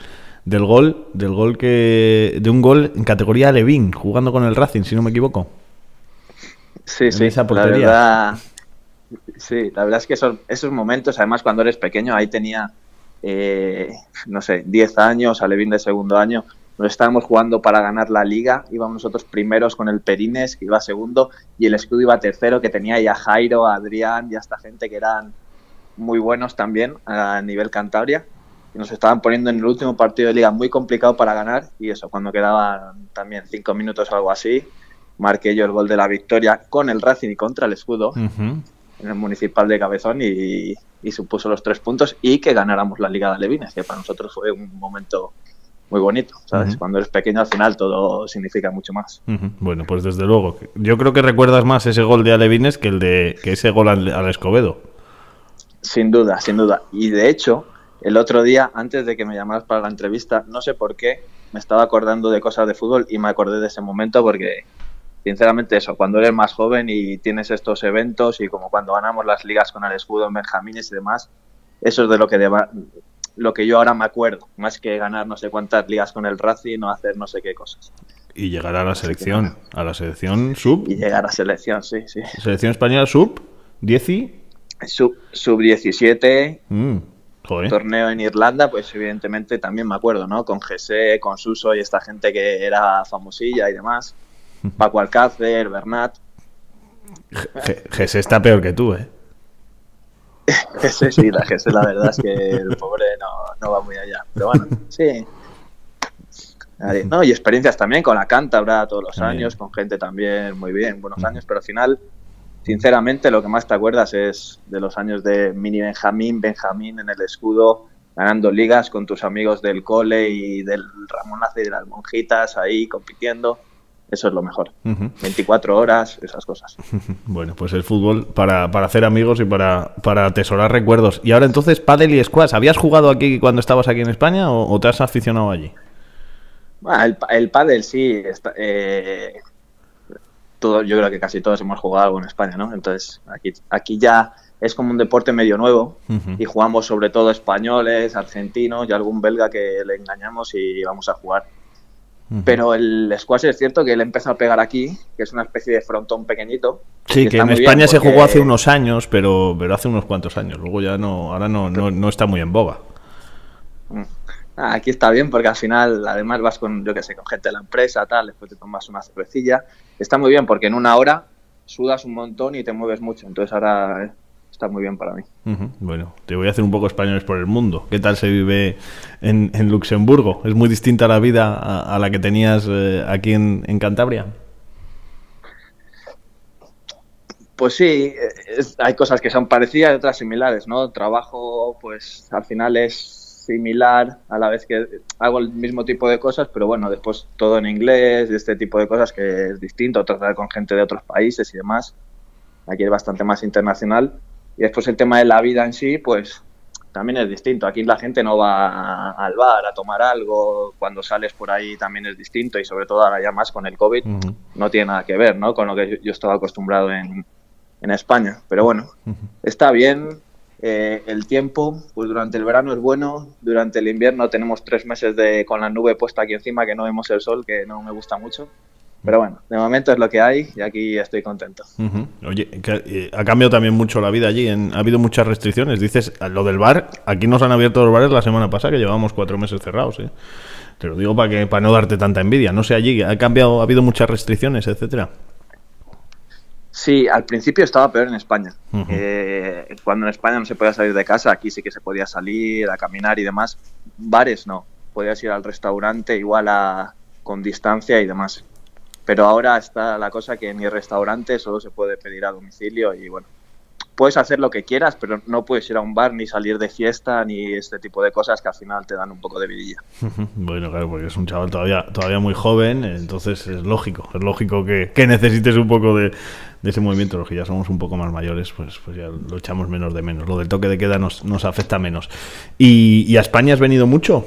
un gol en categoría Alevín, jugando con el Racing, si no me equivoco? Sí, esa portería. La verdad es que esos momentos, además cuando eres pequeño, ahí tenía, 10 años, Alevín de segundo año, nos estábamos jugando para ganar la Liga, íbamos nosotros primeros con el Perines, que iba segundo, y el Escudo iba tercero, que tenía ya Jairo, Adrián y hasta gente que eran muy buenos también a nivel Cantabria. Nos estaban poniendo en el último partido de Liga muy complicado para ganar y eso, cuando quedaban también 5 minutos o algo así, marqué yo el gol de la victoria con el Racing y contra el Escudo en el Municipal de Cabezón y supuso los 3 puntos y que ganáramos la Liga de Alevines, que para nosotros fue un momento muy bonito, ¿sabes? Cuando eres pequeño al final todo significa mucho más. Bueno, pues desde luego. Yo creo que recuerdas más ese gol de Alevines que ese gol al Escobedo. Sin duda, sin duda. Y de hecho, el otro día, antes de que me llamaras para la entrevista, no sé por qué, me estaba acordando de cosas de fútbol y me acordé de ese momento porque, sinceramente, eso, cuando eres más joven y tienes estos eventos y como cuando ganamos las ligas con el Escudo en Benjamines y demás, eso es de lo que yo ahora me acuerdo, más que ganar no sé cuántas ligas con el Racing o hacer no sé qué cosas. Y llegar a la selección sub. Y llegar a selección, sí. Selección española sub 10 y... Sub 17, joder. Torneo en Irlanda, pues evidentemente también me acuerdo, ¿no? Con José, con Suso y esta gente que era famosilla y demás. Paco Alcácer, Bernat. José está peor que tú, ¿eh? Ese sí, la verdad es que el pobre no va muy allá. Pero bueno, sí. No, y experiencias también con la Cántabra todos los años, con gente también muy bien, buenos años, pero al final, sinceramente, lo que más te acuerdas es de los años de mini Benjamín en el Escudo, ganando ligas con tus amigos del cole y del Ramonazo y de las Monjitas ahí compitiendo. Eso es lo mejor. 24 horas, esas cosas. Bueno, pues el fútbol para hacer amigos y para atesorar recuerdos. Y ahora entonces, pádel y squash. ¿Habías jugado aquí cuando estabas aquí en España o te has aficionado allí? Bueno, el pádel sí. Yo creo que casi todos hemos jugado algo en España, ¿no? Entonces, aquí ya es como un deporte medio nuevo y jugamos sobre todo españoles, argentinos y algún belga que le engañamos y vamos a jugar. Pero el squash es cierto que él empezó a pegar aquí, que es una especie de frontón pequeñito. Sí, que en España se jugó hace unos años, pero hace unos cuantos años. Luego ya ahora no está muy en boga. Aquí está bien porque al final, además vas con, yo qué sé, con gente de la empresa, tal, después te tomas una cervecilla. Está muy bien porque en una hora sudas un montón y te mueves mucho. Entonces ahora está muy bien para mí. Bueno, te voy a hacer un poco españoles por el mundo. ¿Qué tal se vive en Luxemburgo? ¿Es muy distinta la vida a la que tenías aquí en Cantabria? Pues sí, hay cosas que son parecidas y otras similares, ¿no? Trabajo, pues al final es similar a la vez que hago el mismo tipo de cosas, pero bueno, después todo en inglés y este tipo de cosas que es distinto, tratar con gente de otros países y demás. Aquí es bastante más internacional. Y después el tema de la vida en sí, pues también es distinto. Aquí la gente no va al bar a tomar algo, cuando sales por ahí también es distinto y sobre todo ahora ya más con el COVID no tiene nada que ver, ¿no? Con lo que yo estaba acostumbrado en España. Pero bueno, está bien. El tiempo, pues durante el verano es bueno, durante el invierno tenemos 3 meses con la nube puesta aquí encima que no vemos el sol, que no me gusta mucho. Pero bueno, de momento es lo que hay y aquí estoy contento. Oye, ha cambiado también mucho la vida allí. Ha habido muchas restricciones. Dices, lo del bar, aquí nos han abierto los bares la semana pasada, que llevábamos 4 meses cerrados. Te lo digo para no darte tanta envidia. No sé allí, ha habido muchas restricciones, etcétera. Sí, al principio estaba peor en España. Cuando en España no se podía salir de casa, aquí sí que se podía salir a caminar y demás. Bares no, podías ir al restaurante igual con distancia y demás. Pero ahora está la cosa que ni restaurante solo se puede pedir a domicilio y bueno, puedes hacer lo que quieras, pero no puedes ir a un bar ni salir de fiesta ni este tipo de cosas que al final te dan un poco de vidilla. Bueno, claro, porque es un chaval todavía muy joven, entonces es lógico que necesites un poco de ese movimiento. Los que ya somos un poco más mayores, pues ya lo echamos menos de menos. Lo del toque de queda nos afecta menos. ¿Y a España has venido mucho?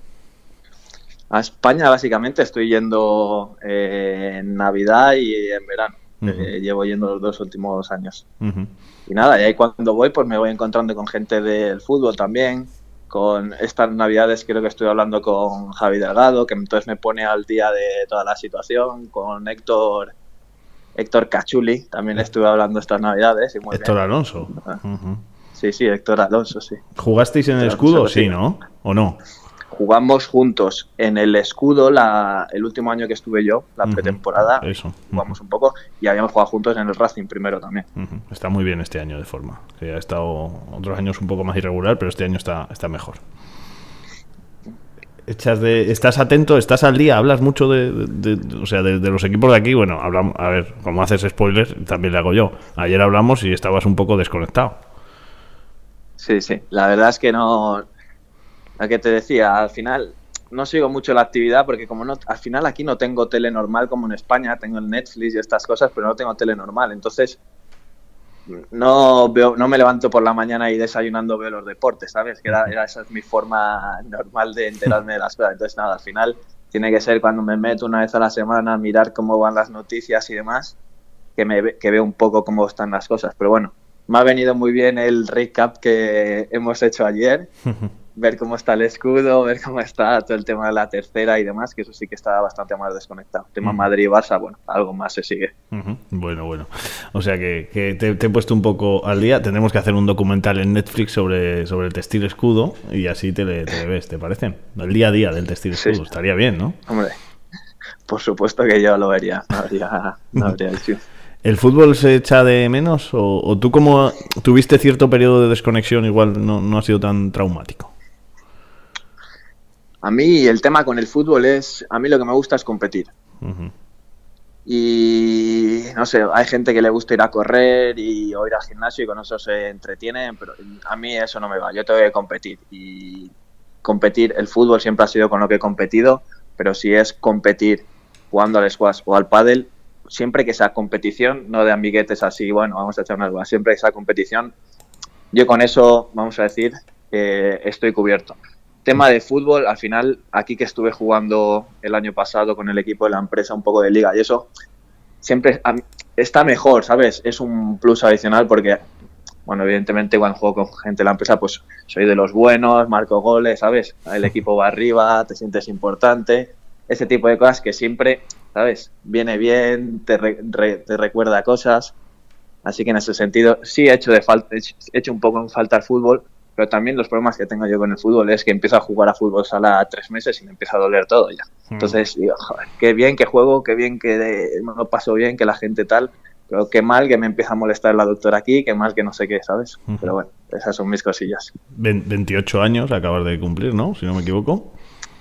A España básicamente estoy yendo en Navidad y en verano. Llevo yendo los 2 últimos años. Y nada, y ahí cuando voy pues me voy encontrando con gente del fútbol también. Con estas Navidades creo que estoy hablando con Javi Delgado, que entonces me pone al día de toda la situación. Con Héctor Cachuli también estuve hablando estas Navidades. Y muy Héctor bien. Alonso. Sí, Héctor Alonso, sí. ¿Jugasteis en el Escudo? Sí, ¿no? ¿O no? Jugamos juntos en el Escudo el último año que estuve yo, la pretemporada. Eso. Jugamos un poco y habíamos jugado juntos en el Racing primero también. Está muy bien este año de forma. Que ha estado otros años un poco más irregular, pero este año está mejor. ¿Estás atento? ¿Estás al día? ¿Hablas mucho de los equipos de aquí? Bueno, hablamos, a ver, como haces spoilers, también le hago yo. Ayer hablamos y estabas un poco desconectado. Sí. La verdad es que no... La que te decía, al final, no sigo mucho la actividad porque como no, al final aquí no tengo tele normal como en España, tengo el Netflix y estas cosas, pero no tengo tele normal. Entonces no me levanto por la mañana y desayunando veo los deportes, ¿sabes? Que esa es mi forma normal de enterarme de las cosas. Entonces nada, al final tiene que ser cuando me meto una vez a la semana a mirar cómo van las noticias y demás, que veo un poco cómo están las cosas. Pero bueno, me ha venido muy bien el recap que hemos hecho ayer. Ver cómo está el escudo, ver cómo está todo el tema de la tercera y demás, que eso sí que está bastante más desconectado. Tema Madrid y Barça, bueno, algo más se sigue. Bueno. O sea que te he puesto un poco al día. Tendremos que hacer un documental en Netflix sobre el textil escudo y así te ves, ¿te parece? El día a día del textil escudo, sí. Estaría bien, ¿no? Hombre, por supuesto que yo lo vería, no habría issue. ¿El fútbol se echa de menos? ¿O tú como tuviste cierto periodo de desconexión igual no ha sido tan traumático? A mí el tema con el fútbol a mí lo que me gusta es competir. Y no sé, hay gente que le gusta ir a correr o ir al gimnasio y con eso se entretienen, pero a mí eso no me va, yo tengo que competir. Y competir, el fútbol siempre ha sido con lo que he competido, pero si es competir jugando al squash o al pádel, siempre que sea competición, no de amiguetes así, bueno, vamos a echar unas bolas, siempre que sea competición, yo con eso, vamos a decir, estoy cubierto. Tema de fútbol, al final, aquí que estuve jugando el año pasado con el equipo de la empresa, un poco de liga y eso, siempre está mejor, ¿sabes? Es un plus adicional porque, bueno, evidentemente cuando juego con gente de la empresa, pues soy de los buenos, marco goles, ¿sabes? El equipo va arriba, te sientes importante, ese tipo de cosas que siempre, ¿sabes? Viene bien, te recuerda cosas, así que en ese sentido sí he hecho un poco en falta el fútbol. Pero también los problemas que tengo yo con el fútbol es que empiezo a jugar a fútbol sala 3 meses y me empieza a doler todo ya. Entonces digo, joder, qué bien que juego, qué bien que me lo paso bien, que la gente tal, pero qué mal que me empieza a molestar la doctora aquí, qué mal que no sé qué, ¿sabes? Pero bueno, esas son mis cosillas. 28 años acabas de cumplir, ¿no? Si no me equivoco.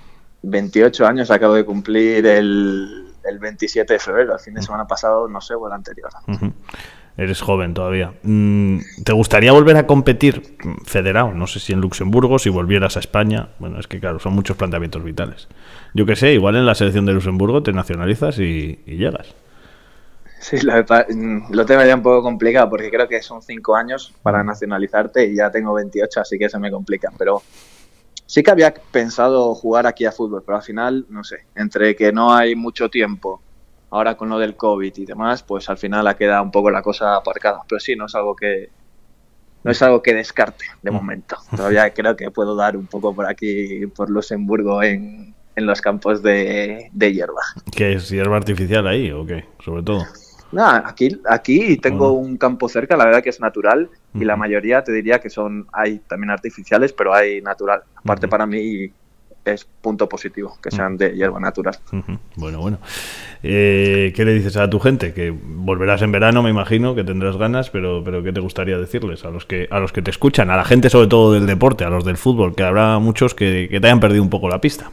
28 años acabo de cumplir el 27 de febrero, el fin de semana pasado, no sé, o el anterior. Eres joven todavía. ¿Te gustaría volver a competir federado? No sé si en Luxemburgo, si volvieras a España. Bueno, es que claro, son muchos planteamientos vitales. Yo qué sé, igual en la selección de Luxemburgo te nacionalizas y llegas. Sí, lo tengo ya un poco complicado porque creo que son 5 años para nacionalizarte y ya tengo 28, así que se me complica. Pero sí que había pensado jugar aquí a fútbol, pero al final, no sé, entre que no hay mucho tiempo, ahora con lo del COVID y demás, pues al final ha quedado un poco la cosa aparcada. Pero sí, no es algo que descarte de momento. Todavía creo que puedo dar un poco por aquí, por Luxemburgo, en los campos de hierba. ¿Qué es hierba artificial ahí o qué? Sobre todo. Nada, aquí tengo un campo cerca, la verdad que es natural, y la mayoría te diría que hay también artificiales, pero hay natural. Aparte para mí es punto positivo, que sean de hierba natural. Bueno. ¿Qué le dices a tu gente? Que volverás en verano, me imagino, que tendrás ganas, pero ¿qué te gustaría decirles a los que te escuchan? A la gente sobre todo del deporte, a los del fútbol, que habrá muchos que te hayan perdido un poco la pista.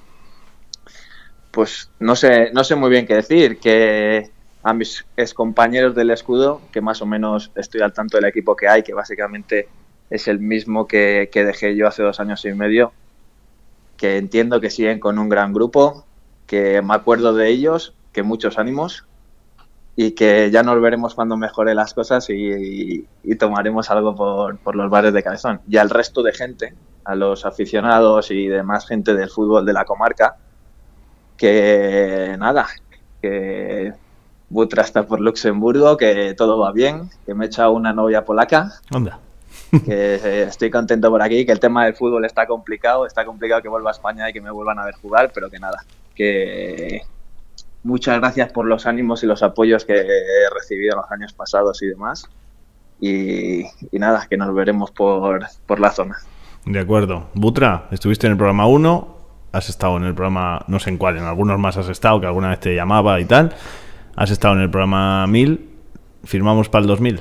Pues no sé muy bien qué decir, que a mis excompañeros del escudo, que más o menos estoy al tanto del equipo que hay, que básicamente es el mismo que dejé yo hace 2 años y medio, que entiendo que siguen con un gran grupo, que me acuerdo de ellos, que muchos ánimos y que ya nos veremos cuando mejore las cosas y tomaremos algo por los bares de Cabezón. Y al resto de gente, a los aficionados y demás gente del fútbol de la comarca, que nada, que Butra está por Luxemburgo, que todo va bien, que me he echado una novia polaca. Anda. Que estoy contento por aquí, que el tema del fútbol está complicado que vuelva a España y que me vuelvan a ver jugar, pero que nada, que muchas gracias por los ánimos y los apoyos que he recibido en los años pasados y demás, y nada, que nos veremos por la zona. De acuerdo. Butra, estuviste en el programa 1, has estado en el programa, no sé en cuál, en algunos más has estado, que alguna vez te llamaba y tal, has estado en el programa 1000, firmamos para el 2000.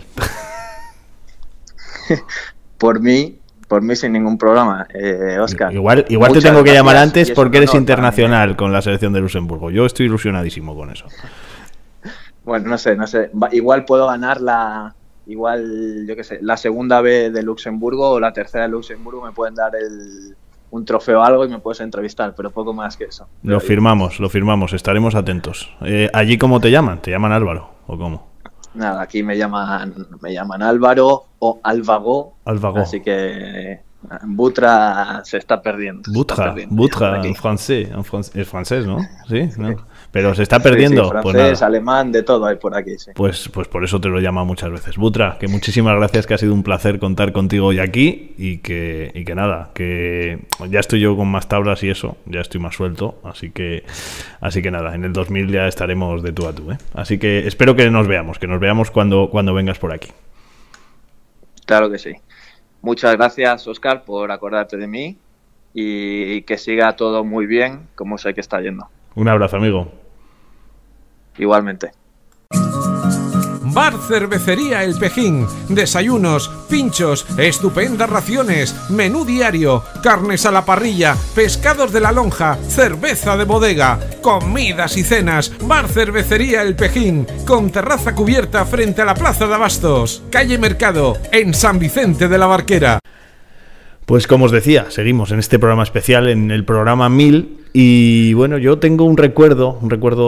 Por mí sin ningún problema, Óscar. Igual te tengo que llamar antes porque eres internacional con la selección de Luxemburgo. Yo estoy ilusionadísimo con eso. Bueno, no sé. Igual puedo ganar yo qué sé, la segunda B de Luxemburgo o la tercera de Luxemburgo, me pueden dar un trofeo o algo y me puedes entrevistar, pero poco más que eso. Lo firmamos, estaremos atentos. ¿Allí cómo te llaman? ¿Te llaman Álvaro o cómo? Nada, aquí me llaman Álvaro o Álvago. Así que Butra se está perdiendo. Butra en francés, es francés, ¿no? Sí, ¿no? Pero se está perdiendo. Sí, francés, pues alemán, de todo hay por aquí, sí. Pues por eso te lo llama muchas veces. Butra, que muchísimas gracias, que ha sido un placer contar contigo hoy aquí y que nada, que ya estoy yo con más tablas y eso, ya estoy más suelto, así que nada, en el 2000 ya estaremos de tú a tú, ¿eh? Así que espero que nos veamos cuando vengas por aquí. Claro que sí. Muchas gracias, Óscar, por acordarte de mí y que siga todo muy bien, como sé que está yendo. Un abrazo, amigo. Igualmente. Bar Cervecería El Pejín. Desayunos, pinchos, estupendas raciones, menú diario, carnes a la parrilla, pescados de la lonja, cerveza de bodega, comidas y cenas. Bar Cervecería El Pejín, con terraza cubierta frente a la Plaza de Abastos, calle Mercado, en San Vicente de la Barquera. Pues como os decía, seguimos en este programa especial, en el programa 1000, y bueno, yo tengo un recuerdo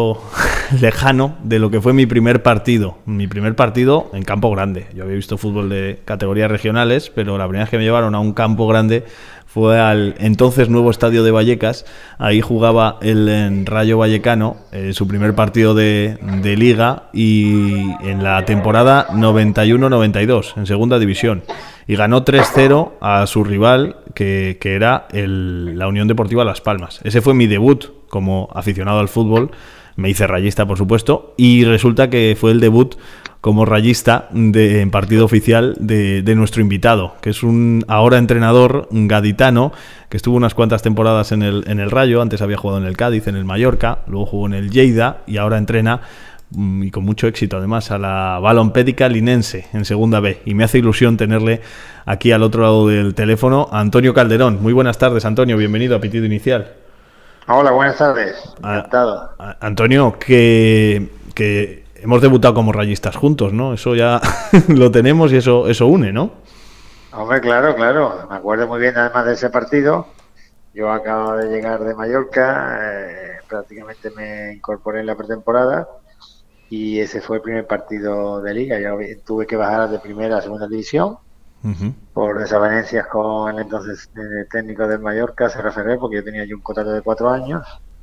lejano de lo que fue mi primer partido en campo grande. Yo había visto fútbol de categorías regionales, pero la primera vez que me llevaron a un campo grande fue al entonces nuevo estadio de Vallecas. Ahí jugaba el Rayo Vallecano, su primer partido de Liga, y en la temporada 91-92, en segunda división. Y ganó 3-0 a su rival, que era la Unión Deportiva Las Palmas. Ese fue mi debut como aficionado al fútbol. Me hice rayista, por supuesto, y resulta que fue el debut como rayista en partido oficial de nuestro invitado, que es un ahora entrenador gaditano, que estuvo unas cuantas temporadas en el Rayo. Antes había jugado en el Cádiz, en el Mallorca, luego jugó en el Lleida y ahora entrena, y con mucho éxito además, a la Balompédica Linense en Segunda B, y me hace ilusión tenerle aquí al otro lado del teléfono a Antonio Calderón. Muy buenas tardes, Antonio, bienvenido a Pitido Inicial. Hola, buenas tardes. Encantado. Antonio, que hemos debutado como rayistas juntos, ¿no? Eso ya lo tenemos y eso une, ¿no? Hombre, claro. Me acuerdo muy bien además de ese partido. Yo acabo de llegar de Mallorca, prácticamente me incorporé en la pretemporada y ese fue el primer partido de Liga. Yo tuve que bajar de primera a segunda división. Por desavenencias con el entonces técnico del Mallorca, se referé, porque yo tenía un contrato de 4 años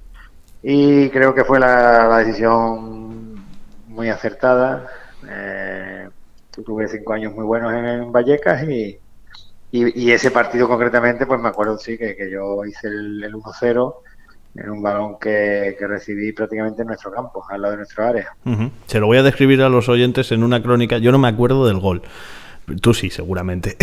y creo que fue la decisión muy acertada. Tuve 5 años muy buenos en Vallecas y ese partido concretamente, pues me acuerdo sí que yo hice el 1-0 en un balón que recibí prácticamente en nuestro campo, al lado de nuestra área. Se lo voy a describir a los oyentes en una crónica. Yo no me acuerdo del gol. Tú sí, seguramente.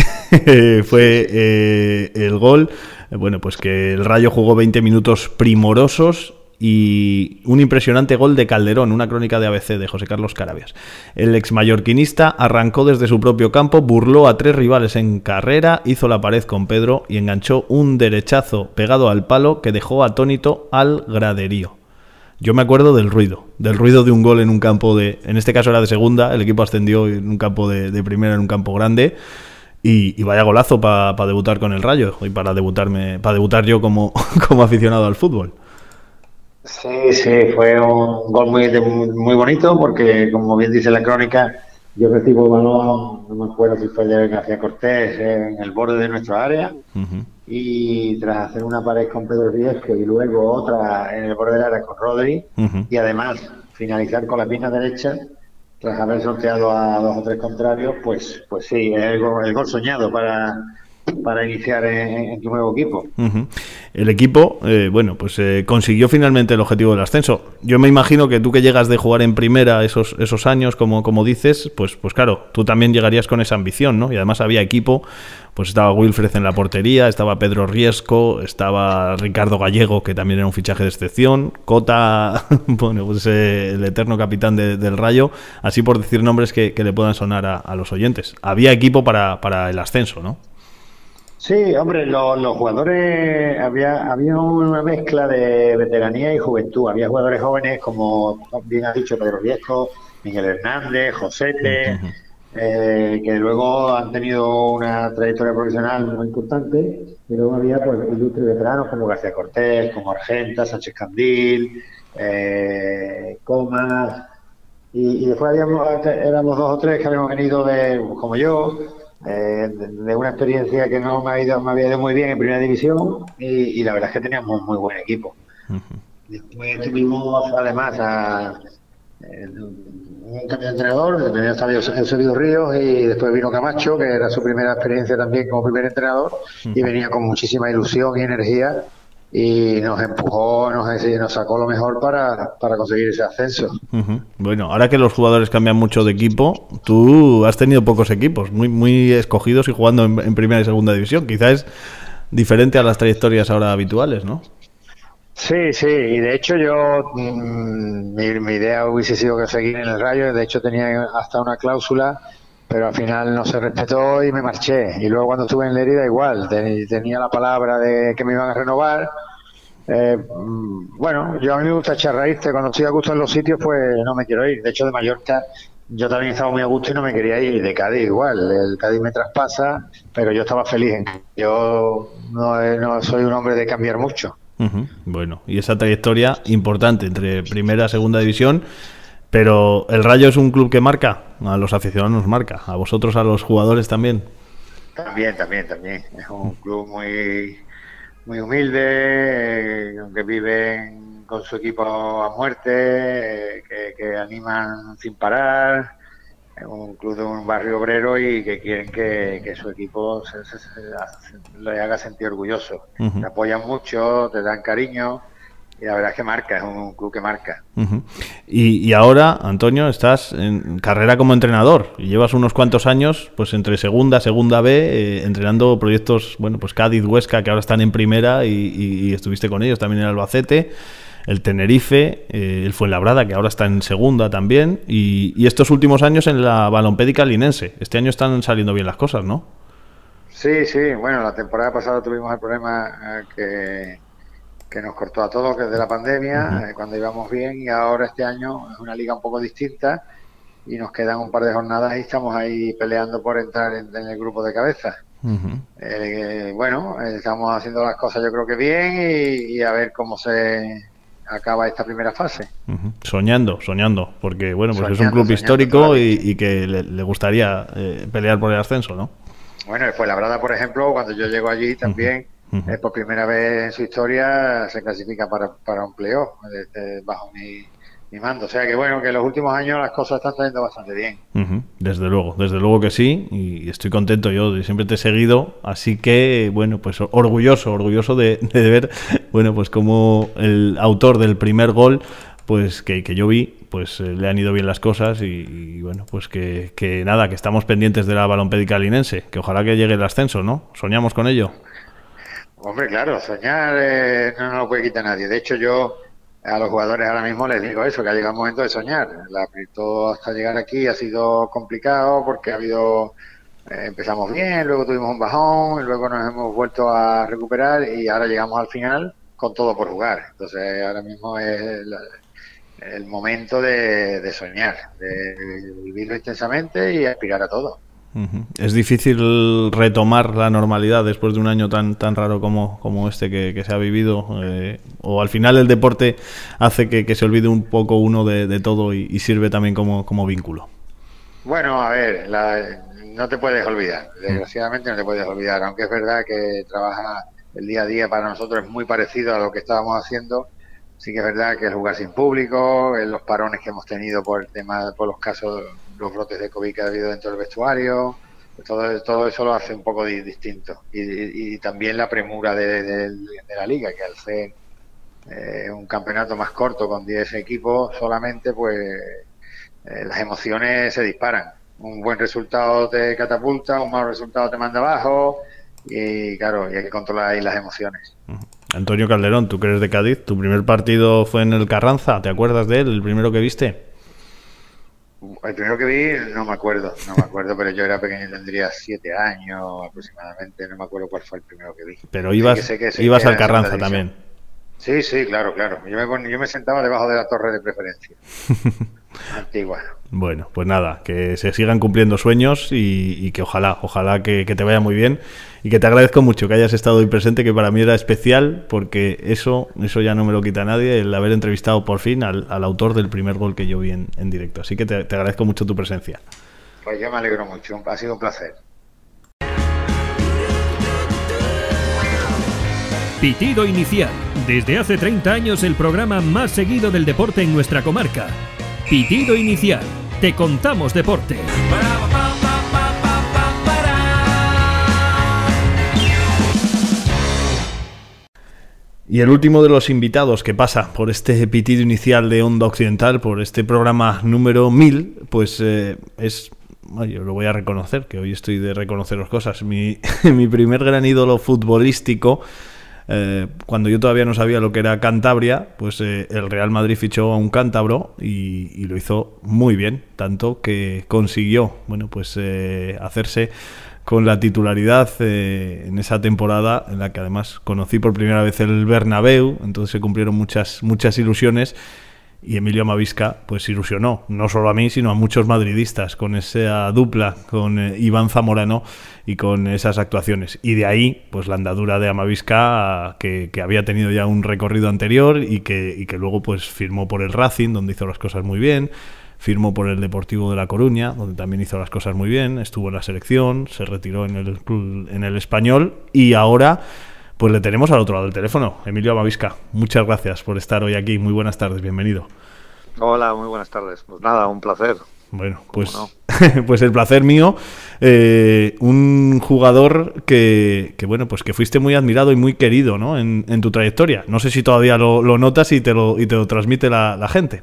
Fue el gol, bueno, pues que el Rayo jugó 20 minutos primorosos y un impresionante gol de Calderón, una crónica de ABC de José Carlos Carabias. El exmallorquinista arrancó desde su propio campo, burló a 3 rivales en carrera, hizo la pared con Pedro y enganchó un derechazo pegado al palo que dejó atónito al graderío. Yo me acuerdo del ruido de un gol en un campo en este caso era de segunda, el equipo ascendió en un campo de primera, en un campo grande, y vaya golazo para debutar con el Rayo y para debutar yo como aficionado al fútbol. Sí, fue un gol muy bonito porque, como bien dice la crónica, yo recibo el balón, no me acuerdo si fue de García Cortés, en el borde de nuestra área. Y tras hacer una pared con Pedro Riesco y luego otra en el borde del área con Rodri, y además finalizar con la pierna derecha tras haber sorteado a 2 o 3 contrarios, pues sí, es el gol soñado para iniciar en tu nuevo equipo. El equipo, consiguió finalmente el objetivo del ascenso. Yo me imagino que tú, que llegas de jugar en primera esos años, como dices, pues claro, tú también llegarías con esa ambición, ¿no? Y además había equipo, pues estaba Wilfred en la portería, estaba Pedro Riesco, estaba Ricardo Gallego, que también era un fichaje de excepción, Cota, bueno, pues el eterno capitán del Rayo, así por decir nombres que le puedan sonar a los oyentes. Había equipo para el ascenso, ¿no? Sí, hombre, los jugadores, había una mezcla de veteranía y juventud. Había jugadores jóvenes como bien has dicho, Pedro Riesco, Miguel Hernández, Josete, que luego han tenido una trayectoria profesional muy importante, y luego había pues ilustres veteranos como García Cortés, como Argenta, Sánchez Candil, Comas, y después éramos dos o tres que habíamos venido como yo, de una experiencia que no me había ido muy bien en primera división, y la verdad es que teníamos muy buen equipo. Después tuvimos además un cambio de entrenador. Primero estaba Eusebio Ríos y después vino Camacho, que era su primera experiencia también como primer entrenador, y venía con muchísima ilusión y energía, y nos empujó, nos sacó lo mejor para conseguir ese ascenso. Bueno, ahora que los jugadores cambian mucho de equipo, tú has tenido pocos equipos, muy escogidos y jugando en primera y segunda división. Quizás es diferente a las trayectorias ahora habituales, ¿no? Sí, y de hecho yo, mi idea hubiese sido que seguir en el Rayo. De hecho tenía hasta una cláusula, pero al final no se respetó y me marché. Y luego cuando estuve en Lérida igual, tenía la palabra de que me iban a renovar. Bueno, a mí me gusta echar raíces. Cuando estoy a gusto en los sitios, pues no me quiero ir. De hecho, de Mallorca yo también estaba muy a gusto y no me quería ir. De Cádiz igual, el Cádiz me traspasa, pero yo estaba feliz. Yo no soy un hombre de cambiar mucho. Bueno, y esa trayectoria importante entre primera y segunda división, pero el Rayo es un club que marca, a los aficionados nos marca, a vosotros, a los jugadores también. También. Es un club muy humilde, que viven con su equipo a muerte, que animan sin parar. Es un club de un barrio obrero y que quieren que su equipo le haga sentir orgulloso. Te apoyan mucho, te dan cariño, y la verdad es que marca, es un club que marca. Y ahora, Antonio, estás en carrera como entrenador y llevas unos cuantos años pues entre segunda B, entrenando proyectos, bueno, pues Cádiz, Huesca, que ahora están en primera, y estuviste con ellos también en Albacete, el Tenerife, el Fuenlabrada, que ahora está en segunda también, y estos últimos años en la Balompédica Linense. Este año están saliendo bien las cosas, ¿no? Sí, bueno, la temporada pasada tuvimos el problema que nos cortó a todos, que es de la pandemia, cuando íbamos bien, y ahora este año es una liga un poco distinta y nos quedan un par de jornadas y estamos ahí peleando por entrar en el grupo de cabeza. Bueno, estamos haciendo las cosas yo creo que bien, y a ver cómo se acaba esta primera fase. Soñando, porque bueno, pues es un club histórico y que le gustaría pelear por el ascenso, ¿no? Bueno, después la Brada, por ejemplo, cuando yo llego allí también, por primera vez en su historia se clasifica para un playoff bajo mi mando. O sea que bueno, que en los últimos años las cosas están saliendo bastante bien. Desde luego que sí, y estoy contento. Yo siempre te he seguido, así que bueno, pues orgulloso de ver, bueno, pues como el autor del primer gol, pues que yo vi, pues le han ido bien las cosas, y bueno, pues que nada, que estamos pendientes de la Balompédica Linense, que ojalá que llegue el ascenso, ¿no? ¿Soñamos con ello? Hombre, claro, soñar no nos lo puede quitar nadie. De hecho, yo a los jugadores ahora mismo les digo eso, que ha llegado el momento de soñar. Todo hasta llegar aquí ha sido complicado porque empezamos bien, luego tuvimos un bajón, y luego nos hemos vuelto a recuperar, y ahora llegamos al final con todo por jugar. Entonces ahora mismo es el momento de soñar, de vivirlo intensamente y aspirar a todo. Es difícil retomar la normalidad después de un año tan raro como este que se ha vivido, o al final el deporte hace que se olvide un poco uno de todo y sirve también como vínculo. Bueno, a ver, no te puedes olvidar, desgraciadamente no te puedes olvidar, aunque es verdad que trabaja el día a día para nosotros es muy parecido a lo que estábamos haciendo. Sí que es verdad que el jugar sin público, los parones que hemos tenido por los casos, los brotes de COVID que ha habido dentro del vestuario, todo eso lo hace un poco distinto. Y también la premura de la liga, que al ser un campeonato más corto con 10 equipos solamente, pues las emociones se disparan. Un buen resultado te catapulta, un mal resultado te manda abajo, y claro, y hay que controlar ahí las emociones. Antonio Calderón, tú que eres de Cádiz, tu primer partido fue en el Carranza, ¿te acuerdas de él, el primero que viste? El primero que vi no me acuerdo, pero yo era pequeño, tendría 7 años aproximadamente, no me acuerdo cuál fue el primero que vi. Pero ibas al Carranza también. Sí, claro. Yo me sentaba debajo de la torre de preferencia. antigua. Bueno, pues nada, que se sigan cumpliendo sueños y que ojalá que te vaya muy bien, y que te agradezco mucho que hayas estado hoy presente, que para mí era especial, porque eso ya no me lo quita nadie, el haber entrevistado por fin al autor del primer gol que yo vi en directo. Así que te agradezco mucho tu presencia. Pues yo me alegro mucho, ha sido un placer. Pitido Inicial. Desde hace 30 años el programa más seguido del deporte en nuestra comarca. Pitido Inicial. Te contamos deporte. Y el último de los invitados que pasa por este pitido inicial de Onda Occidental, por este programa número 1000, pues es... Yo lo voy a reconocer, que hoy estoy de reconoceros cosas. Mi primer gran ídolo futbolístico, cuando yo todavía no sabía lo que era Cantabria, pues el Real Madrid fichó a un cántabro y lo hizo muy bien, tanto que consiguió, bueno, pues hacerse con la titularidad en esa temporada en la que además conocí por primera vez el Bernabéu. Entonces se cumplieron muchas ilusiones. Y Emilio Amavisca pues ilusionó, no solo a mí, sino a muchos madridistas, con esa dupla, con Iván Zamorano y con esas actuaciones. Y de ahí, pues la andadura de Amavisca, que había tenido ya un recorrido anterior y que luego pues firmó por el Racing, donde hizo las cosas muy bien, firmó por el Deportivo de La Coruña, donde también hizo las cosas muy bien, estuvo en la selección, se retiró en el club, en el Español, y ahora... pues le tenemos al otro lado del teléfono. Emilio Amavisca, muchas gracias por estar hoy aquí. Muy buenas tardes, bienvenido. Hola, muy buenas tardes. Pues nada, un placer. Bueno, pues, no? Pues el placer mío. Un jugador que bueno, pues que fuiste muy admirado y muy querido, ¿no? En tu trayectoria. No sé si todavía lo notas y te lo transmite la gente.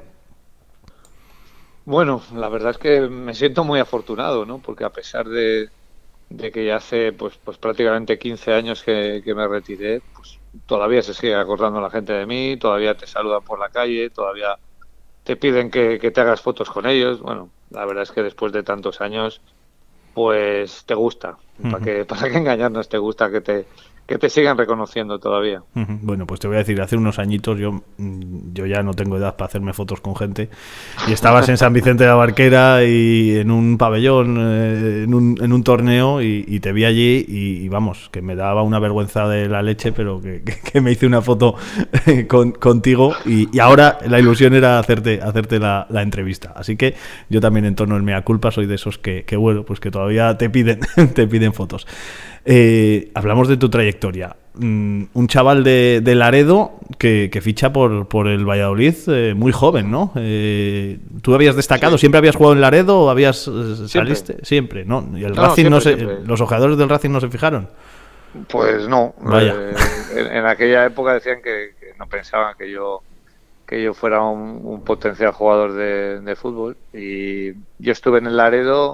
Bueno, la verdad es que me siento muy afortunado, ¿no? Porque a pesar de que ya hace pues prácticamente 15 años que me retiré, pues todavía se sigue acordando la gente de mí, todavía te saludan por la calle, todavía te piden que te hagas fotos con ellos. Bueno, la verdad es que después de tantos años, pues te gusta. ¿Para qué engañarnos? Te gusta que te sigan reconociendo todavía. Bueno, pues te voy a decir, hace unos añitos yo ya no tengo edad para hacerme fotos con gente, y estabas en San Vicente de la Barquera y en un pabellón, en un torneo, y te vi allí y vamos, que me daba una vergüenza de la leche, pero que me hice una foto contigo, y ahora la ilusión era hacerte la entrevista. Así que yo también, en torno al mea culpa, soy de esos que bueno, pues que todavía te piden fotos. Hablamos de tu trayectoria. Un chaval de Laredo que ficha por el Valladolid muy joven, ¿no? ¿Tú habías destacado? Sí. ¿Siempre habías jugado en Laredo o habías saliste? Siempre. Siempre, ¿no? ¿Y el Racing siempre. los ojeadores del Racing no se fijaron? Pues no. Vaya. En aquella época decían que no pensaban que yo fuera un potencial jugador de fútbol, y yo estuve en el Laredo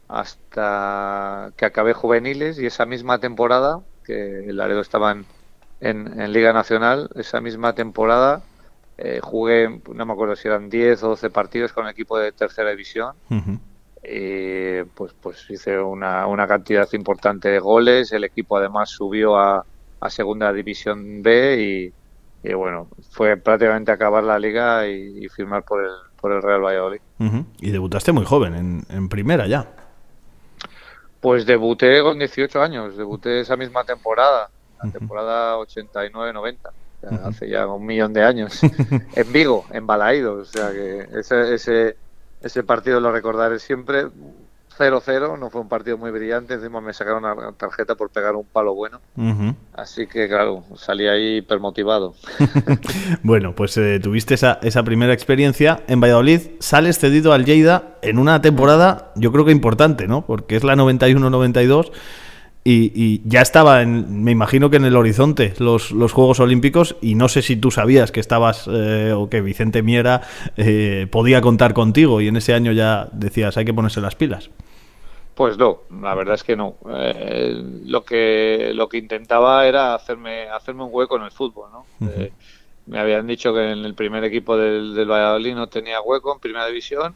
hasta que acabé juveniles, y esa misma temporada que el Laredo estaba en Liga Nacional, esa misma temporada jugué, no me acuerdo si eran 10 o 12 partidos con el equipo de tercera división. Y pues hice una cantidad importante de goles. El equipo además subió a segunda división B, y bueno, fue prácticamente acabar la liga y firmar por el Real Valladolid. Y debutaste muy joven en primera ya. Pues debuté con 18 años, debuté esa misma temporada, la temporada 89-90, hace ya 1.000.000 de años, en Vigo, en Balaídos. O sea que ese partido lo recordaré siempre. 0-0, no fue un partido muy brillante, encima me sacaron una tarjeta por pegar un palo bueno. Así que claro, salí ahí hipermotivado. Bueno, pues tuviste esa primera experiencia en Valladolid, sales cedido al Lleida en una temporada yo creo que importante, ¿no? Porque es la 91-92 y ya estaba, me imagino que en el horizonte los Juegos Olímpicos, y no sé si tú sabías que estabas o que Vicente Miera podía contar contigo, y en ese año ya decías hay que ponerse las pilas. Pues no, la verdad es que no. Lo que intentaba era hacerme un hueco en el fútbol, ¿no? Me habían dicho que en el primer equipo del Valladolid no tenía hueco en primera división,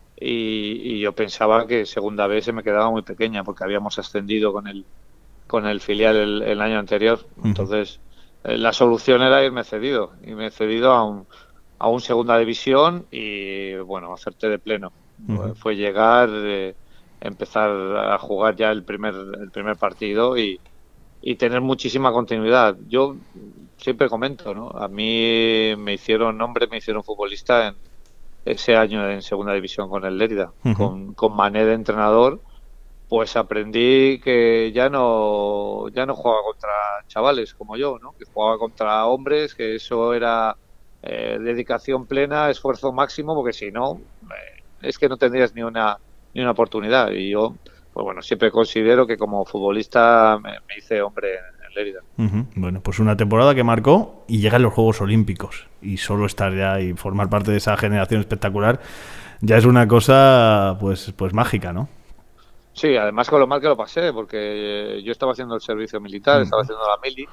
y yo pensaba que segunda vez se me quedaba muy pequeña porque habíamos ascendido con el filial el año anterior. Entonces la solución era irme cedido a a un segunda división y bueno, hacerte de pleno. Fue llegar, empezar a jugar ya el primer partido y tener muchísima continuidad. Yo siempre comento, ¿no? A mí me hicieron futbolista en ese año en segunda división con el Lérida, con Mané de entrenador. Pues aprendí que ya no jugaba contra chavales como yo, ¿no? Que jugaba contra hombres, que eso era dedicación plena, esfuerzo máximo, porque si no, es que no tendrías ni una oportunidad. Y yo, pues bueno, siempre considero que como futbolista me hice hombre en Lérida. Bueno, pues una temporada que marcó y llegan los Juegos Olímpicos. Y solo estar ya y formar parte de esa generación espectacular ya es una cosa, pues mágica, ¿no? Sí, además con lo mal que lo pasé, porque yo estaba haciendo el servicio militar, estaba haciendo la mili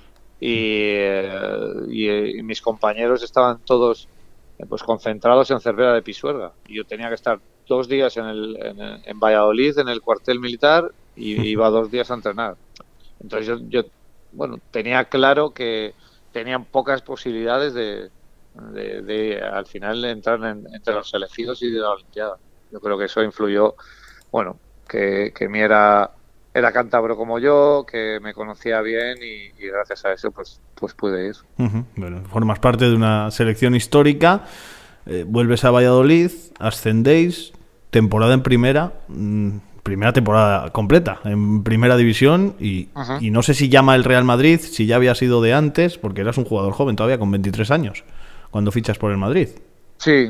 y mis compañeros estaban todos pues concentrados en Cervera de Pisuerga y yo tenía que estar 2 días en Valladolid, en el cuartel militar, y iba 2 días a entrenar. Entonces yo bueno, tenía claro que tenían pocas posibilidades de al final entrar entre los elegidos y de la Olimpiada. Yo creo que eso influyó, bueno, que mi era cántabro como yo, que me conocía bien y gracias a eso pues pude ir. Bueno, formas parte de una selección histórica, vuelves a Valladolid, ascendéis, temporada en primera temporada completa en primera división y no sé si llama el Real Madrid, si ya había sido de antes, porque eras un jugador joven todavía con 23 años cuando fichas por el Madrid. Sí,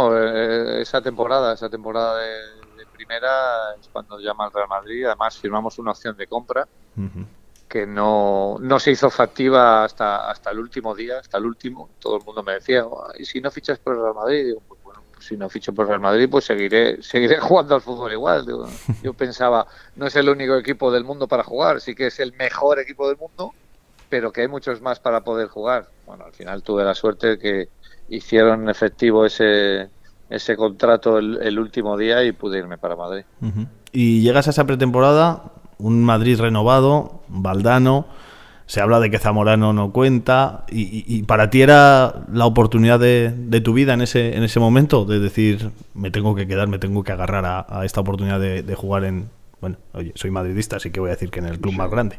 esa temporada de primera es cuando llama el Real Madrid. Además firmamos una opción de compra que no se hizo factiva hasta el último día, hasta el último. Todo el mundo me decía, ¿y si no fichas por el Real Madrid? Digo, pues bueno, pues si no ficho por el Real Madrid, pues seguiré jugando al fútbol igual. Digo, yo pensaba, no es el único equipo del mundo para jugar, sí que es el mejor equipo del mundo, pero que hay muchos más para poder jugar. Bueno, al final tuve la suerte de que hicieron efectivo ese contrato el último día y pude irme para Madrid. Y llegas a esa pretemporada, un Madrid renovado, Valdano, se habla de que Zamorano no cuenta, y para ti era la oportunidad de tu vida en ese momento, de decir, me tengo que quedar, me tengo que agarrar a esta oportunidad de jugar en... Bueno, oye, soy madridista, así que voy a decir que en el club más grande.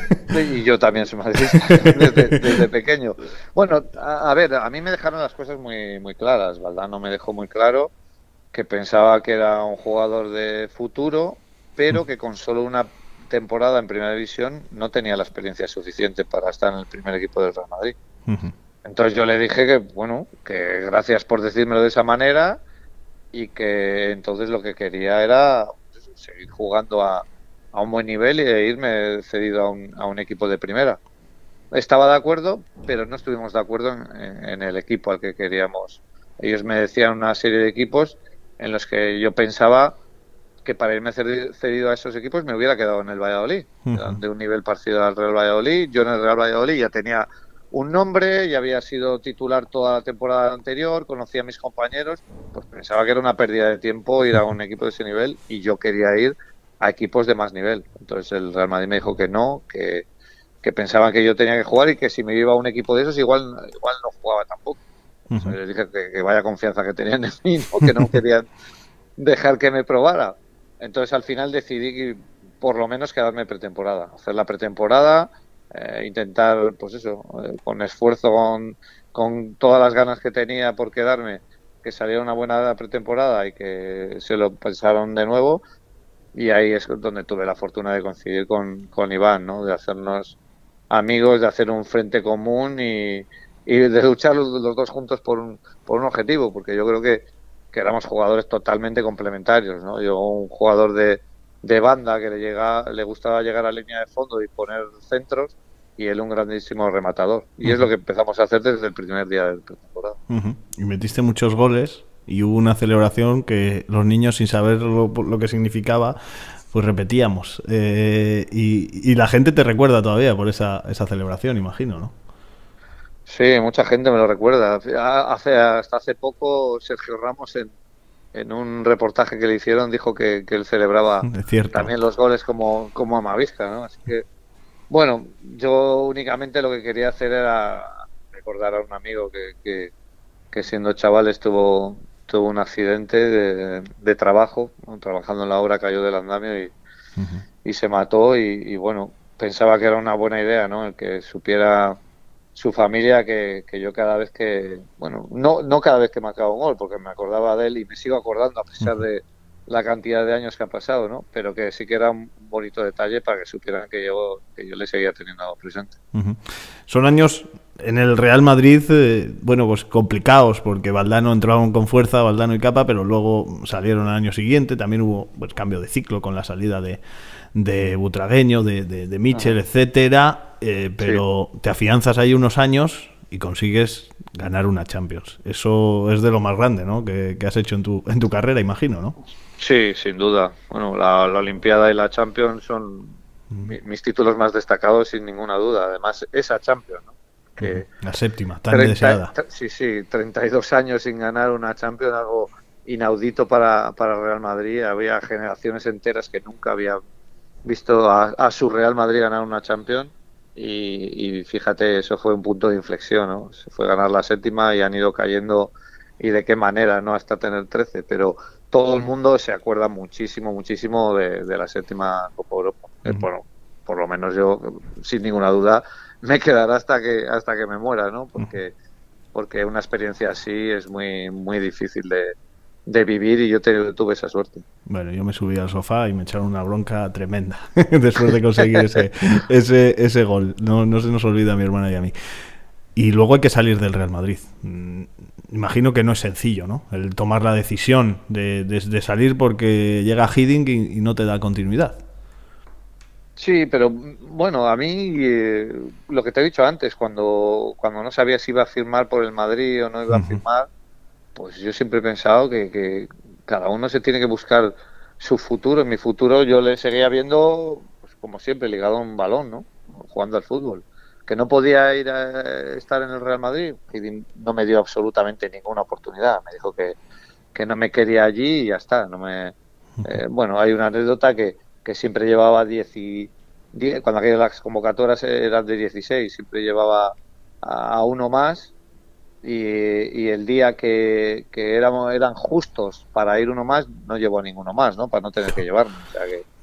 Y yo también soy madridista desde pequeño. Bueno, a ver, a mí me dejaron las cosas muy, muy claras. Valdano me dejó muy claro que pensaba que era un jugador de futuro, pero que con solo una temporada en primera división no tenía la experiencia suficiente para estar en el primer equipo del Real Madrid. Entonces yo le dije que, bueno, que gracias por decírmelo de esa manera y que entonces lo que quería era seguir jugando a un buen nivel y de irme cedido a un equipo de primera. Estaba de acuerdo, pero no estuvimos de acuerdo en el equipo al que queríamos. Ellos me decían una serie de equipos en los que yo pensaba que para irme cedido a esos equipos me hubiera quedado en el Valladolid, de un nivel parecido al Real Valladolid. Yo en el Real Valladolid ya tenía un nombre, ya había sido titular toda la temporada anterior, conocía a mis compañeros, pues pensaba que era una pérdida de tiempo ir a un equipo de ese nivel y yo quería ir a equipos de más nivel. Entonces el Real Madrid me dijo que no, que pensaban que yo tenía que jugar y que si me iba a un equipo de esos igual no jugaba tampoco. Entonces les dije que vaya confianza que tenían en mí, ¿no? Que no querían dejar que me probara. Entonces al final decidí por lo menos quedarme pretemporada, hacer la pretemporada, intentar, pues eso, con esfuerzo, con todas las ganas que tenía por quedarme, que saliera una buena pretemporada y que se lo pensaron de nuevo. Y ahí es donde tuve la fortuna de coincidir con Iván, ¿no? De hacernos amigos, de hacer un frente común y de luchar los dos juntos por un objetivo, porque yo creo que éramos jugadores totalmente complementarios, ¿no? Yo un jugador de banda que le gustaba llegar a línea de fondo y poner centros, y él un grandísimo rematador. Y es lo que empezamos a hacer desde el primer día de la temporada. Y metiste muchos goles y hubo una celebración que los niños, sin saber lo que significaba, pues repetíamos. Y la gente te recuerda todavía por esa celebración, imagino, ¿no? Sí, mucha gente me lo recuerda. Hasta hace poco Sergio Ramos en un reportaje que le hicieron dijo que él celebraba también los goles como Amavisca, ¿no? Así que, bueno, yo únicamente lo que quería hacer era recordar a un amigo que que siendo chavales tuvo un accidente de trabajo, ¿no? Trabajando en la obra cayó del andamio y se mató y bueno, pensaba que era una buena idea, ¿no? El que supiera su familia que yo cada vez que, bueno, no cada vez que marcaba un gol, porque me acordaba de él y me sigo acordando a pesar de la cantidad de años que han pasado, ¿no? Pero que sí que era un bonito detalle para que supieran que yo le seguía teniendo presente. Son años en el Real Madrid, bueno, pues complicados, porque Valdano entraron con fuerza, Valdano y Capa, pero luego salieron al año siguiente, también hubo pues cambio de ciclo con la salida de Butragueño, de Michel, etcétera, pero sí, te afianzas ahí unos años y consigues ganar una Champions. Eso es de lo más grande, ¿no? que has hecho en tu carrera, imagino, ¿no? Sí, sin duda. Bueno, la Olimpiada y la Champions son mis títulos más destacados, sin ninguna duda. Además, esa Champions, ¿no? Que la séptima, tan deseada. Sí, 32 años sin ganar una Champions, algo inaudito para Real Madrid. Había generaciones enteras que nunca habían visto a su Real Madrid ganar una Champions. Y fíjate, eso fue un punto de inflexión, ¿no? Se fue ganar la séptima y han ido cayendo, y de qué manera, ¿no? Hasta tener 13, pero todo el mundo se acuerda muchísimo de la séptima Copa Europa. Bueno, por lo menos yo, sin ninguna duda, me quedará hasta que me muera, ¿no? Porque una experiencia así es muy difícil de vivir, y yo tuve esa suerte. Bueno, yo me subí al sofá y me echaron una bronca tremenda después de conseguir ese gol. No se nos olvida a mi hermana y a mí. Y luego hay que salir del Real Madrid. Imagino que no es sencillo, ¿no? El tomar la decisión de salir, porque llega Hiddink y no te da continuidad. Sí, pero bueno, a mí lo que te he dicho antes, cuando no sabía si iba a firmar por el Madrid o no iba a firmar, pues yo siempre he pensado que cada uno se tiene que buscar su futuro. En mi futuro yo le seguía viendo, pues, como siempre, ligado a un balón, ¿no? Jugando al fútbol. Que no podía ir a estar en el Real Madrid, y no me dio absolutamente ninguna oportunidad. Me dijo que no me quería allí y ya está. Bueno, hay una anécdota que siempre llevaba 10, cuando aquellas las convocatorias eran de 16, siempre llevaba a uno más, y el día que eran justos para ir uno más, no llevó a ninguno más, ¿no? Para no tener que llevarme. O sea que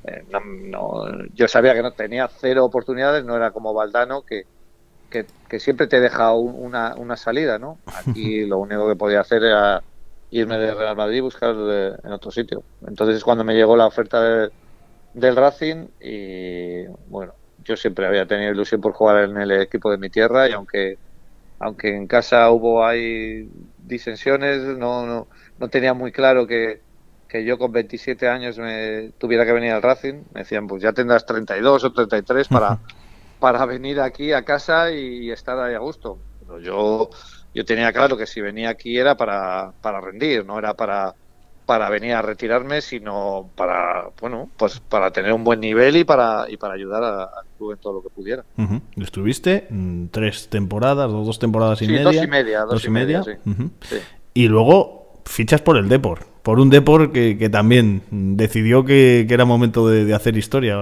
yo sabía que no tenía 0 oportunidades, no era como Valdano, que siempre te deja una salida, ¿no? Aquí lo único que podía hacer era irme de Real Madrid y buscar en otro sitio. Entonces es cuando me llegó la oferta del Racing, y bueno, yo siempre había tenido ilusión por jugar en el equipo de mi tierra, y aunque en casa hubo ahí disensiones, no tenía muy claro que yo con 27 años me tuviera que venir al Racing. Me decían, pues ya tendrás 32 o 33 para venir aquí a casa y estar ahí a gusto. Pero yo tenía claro que si venía aquí era para rendir, no era para venir a retirarme, sino para tener un buen nivel y para ayudar al club en todo lo que pudiera. Estuviste 3 temporadas, 2 temporadas y media. 2 y media. Sí. Sí. Y luego fichas por el Depor, por un Depor que también decidió que era momento de hacer historia,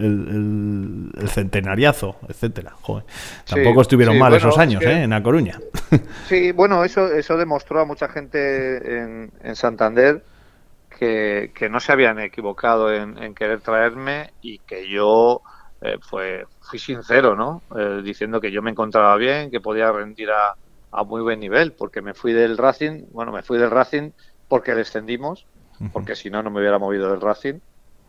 el centenariazo, etcétera. Joder, tampoco estuvieron mal esos años, en A Coruña. Sí, bueno, eso demostró a mucha gente en Santander que no se habían equivocado en querer traerme, y que yo fui sincero, ¿no? Diciendo que yo me encontraba bien, que podía rendir a muy buen nivel, porque me fui del Racing porque descendimos, porque si no me hubiera movido del Racing,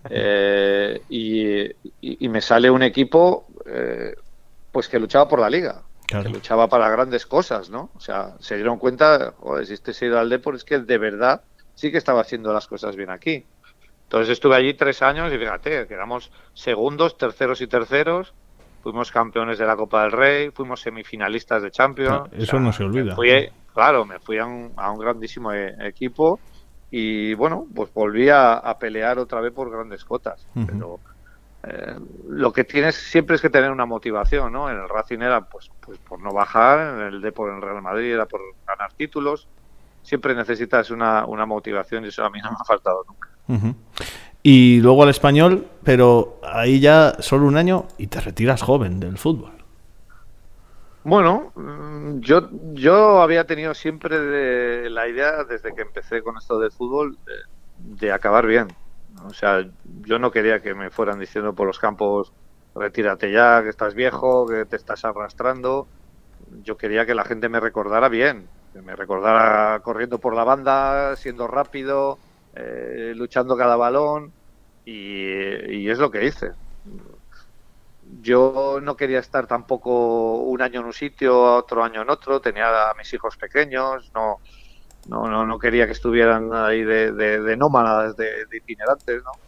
y me sale un equipo pues que luchaba por la Liga. Claro. Que luchaba para grandes cosas, ¿no? O sea, se dieron cuenta, joder, si se ha ido al Depor, es que de verdad sí que estaba haciendo las cosas bien aquí. Entonces estuve allí 3 años y fíjate, quedamos segundos, terceros y terceros, fuimos campeones de la Copa del Rey, fuimos semifinalistas de Champions. Eso no se olvida. Me fui a un grandísimo equipo, y bueno, pues volví a pelear otra vez por grandes cotas. Pero lo que tienes siempre es que tener una motivación, ¿no? En el Racing era pues por no bajar, en el Depor, en Real Madrid era por ganar títulos. Siempre necesitas una motivación, y eso a mí no me ha faltado nunca. Y luego al Español, pero ahí ya solo un año y te retiras joven del fútbol. Bueno, yo había tenido siempre la idea, desde que empecé con esto del fútbol, de acabar bien. O sea, yo no quería que me fueran diciendo por los campos, retírate ya, que estás viejo, que te estás arrastrando. Yo quería que la gente me recordara bien, que me recordara corriendo por la banda, siendo rápido, luchando cada balón, y es lo que hice. Yo no quería estar tampoco un año en un sitio, otro año en otro. Tenía a mis hijos pequeños, no quería que estuvieran ahí de nómadas, de itinerantes, ¿no?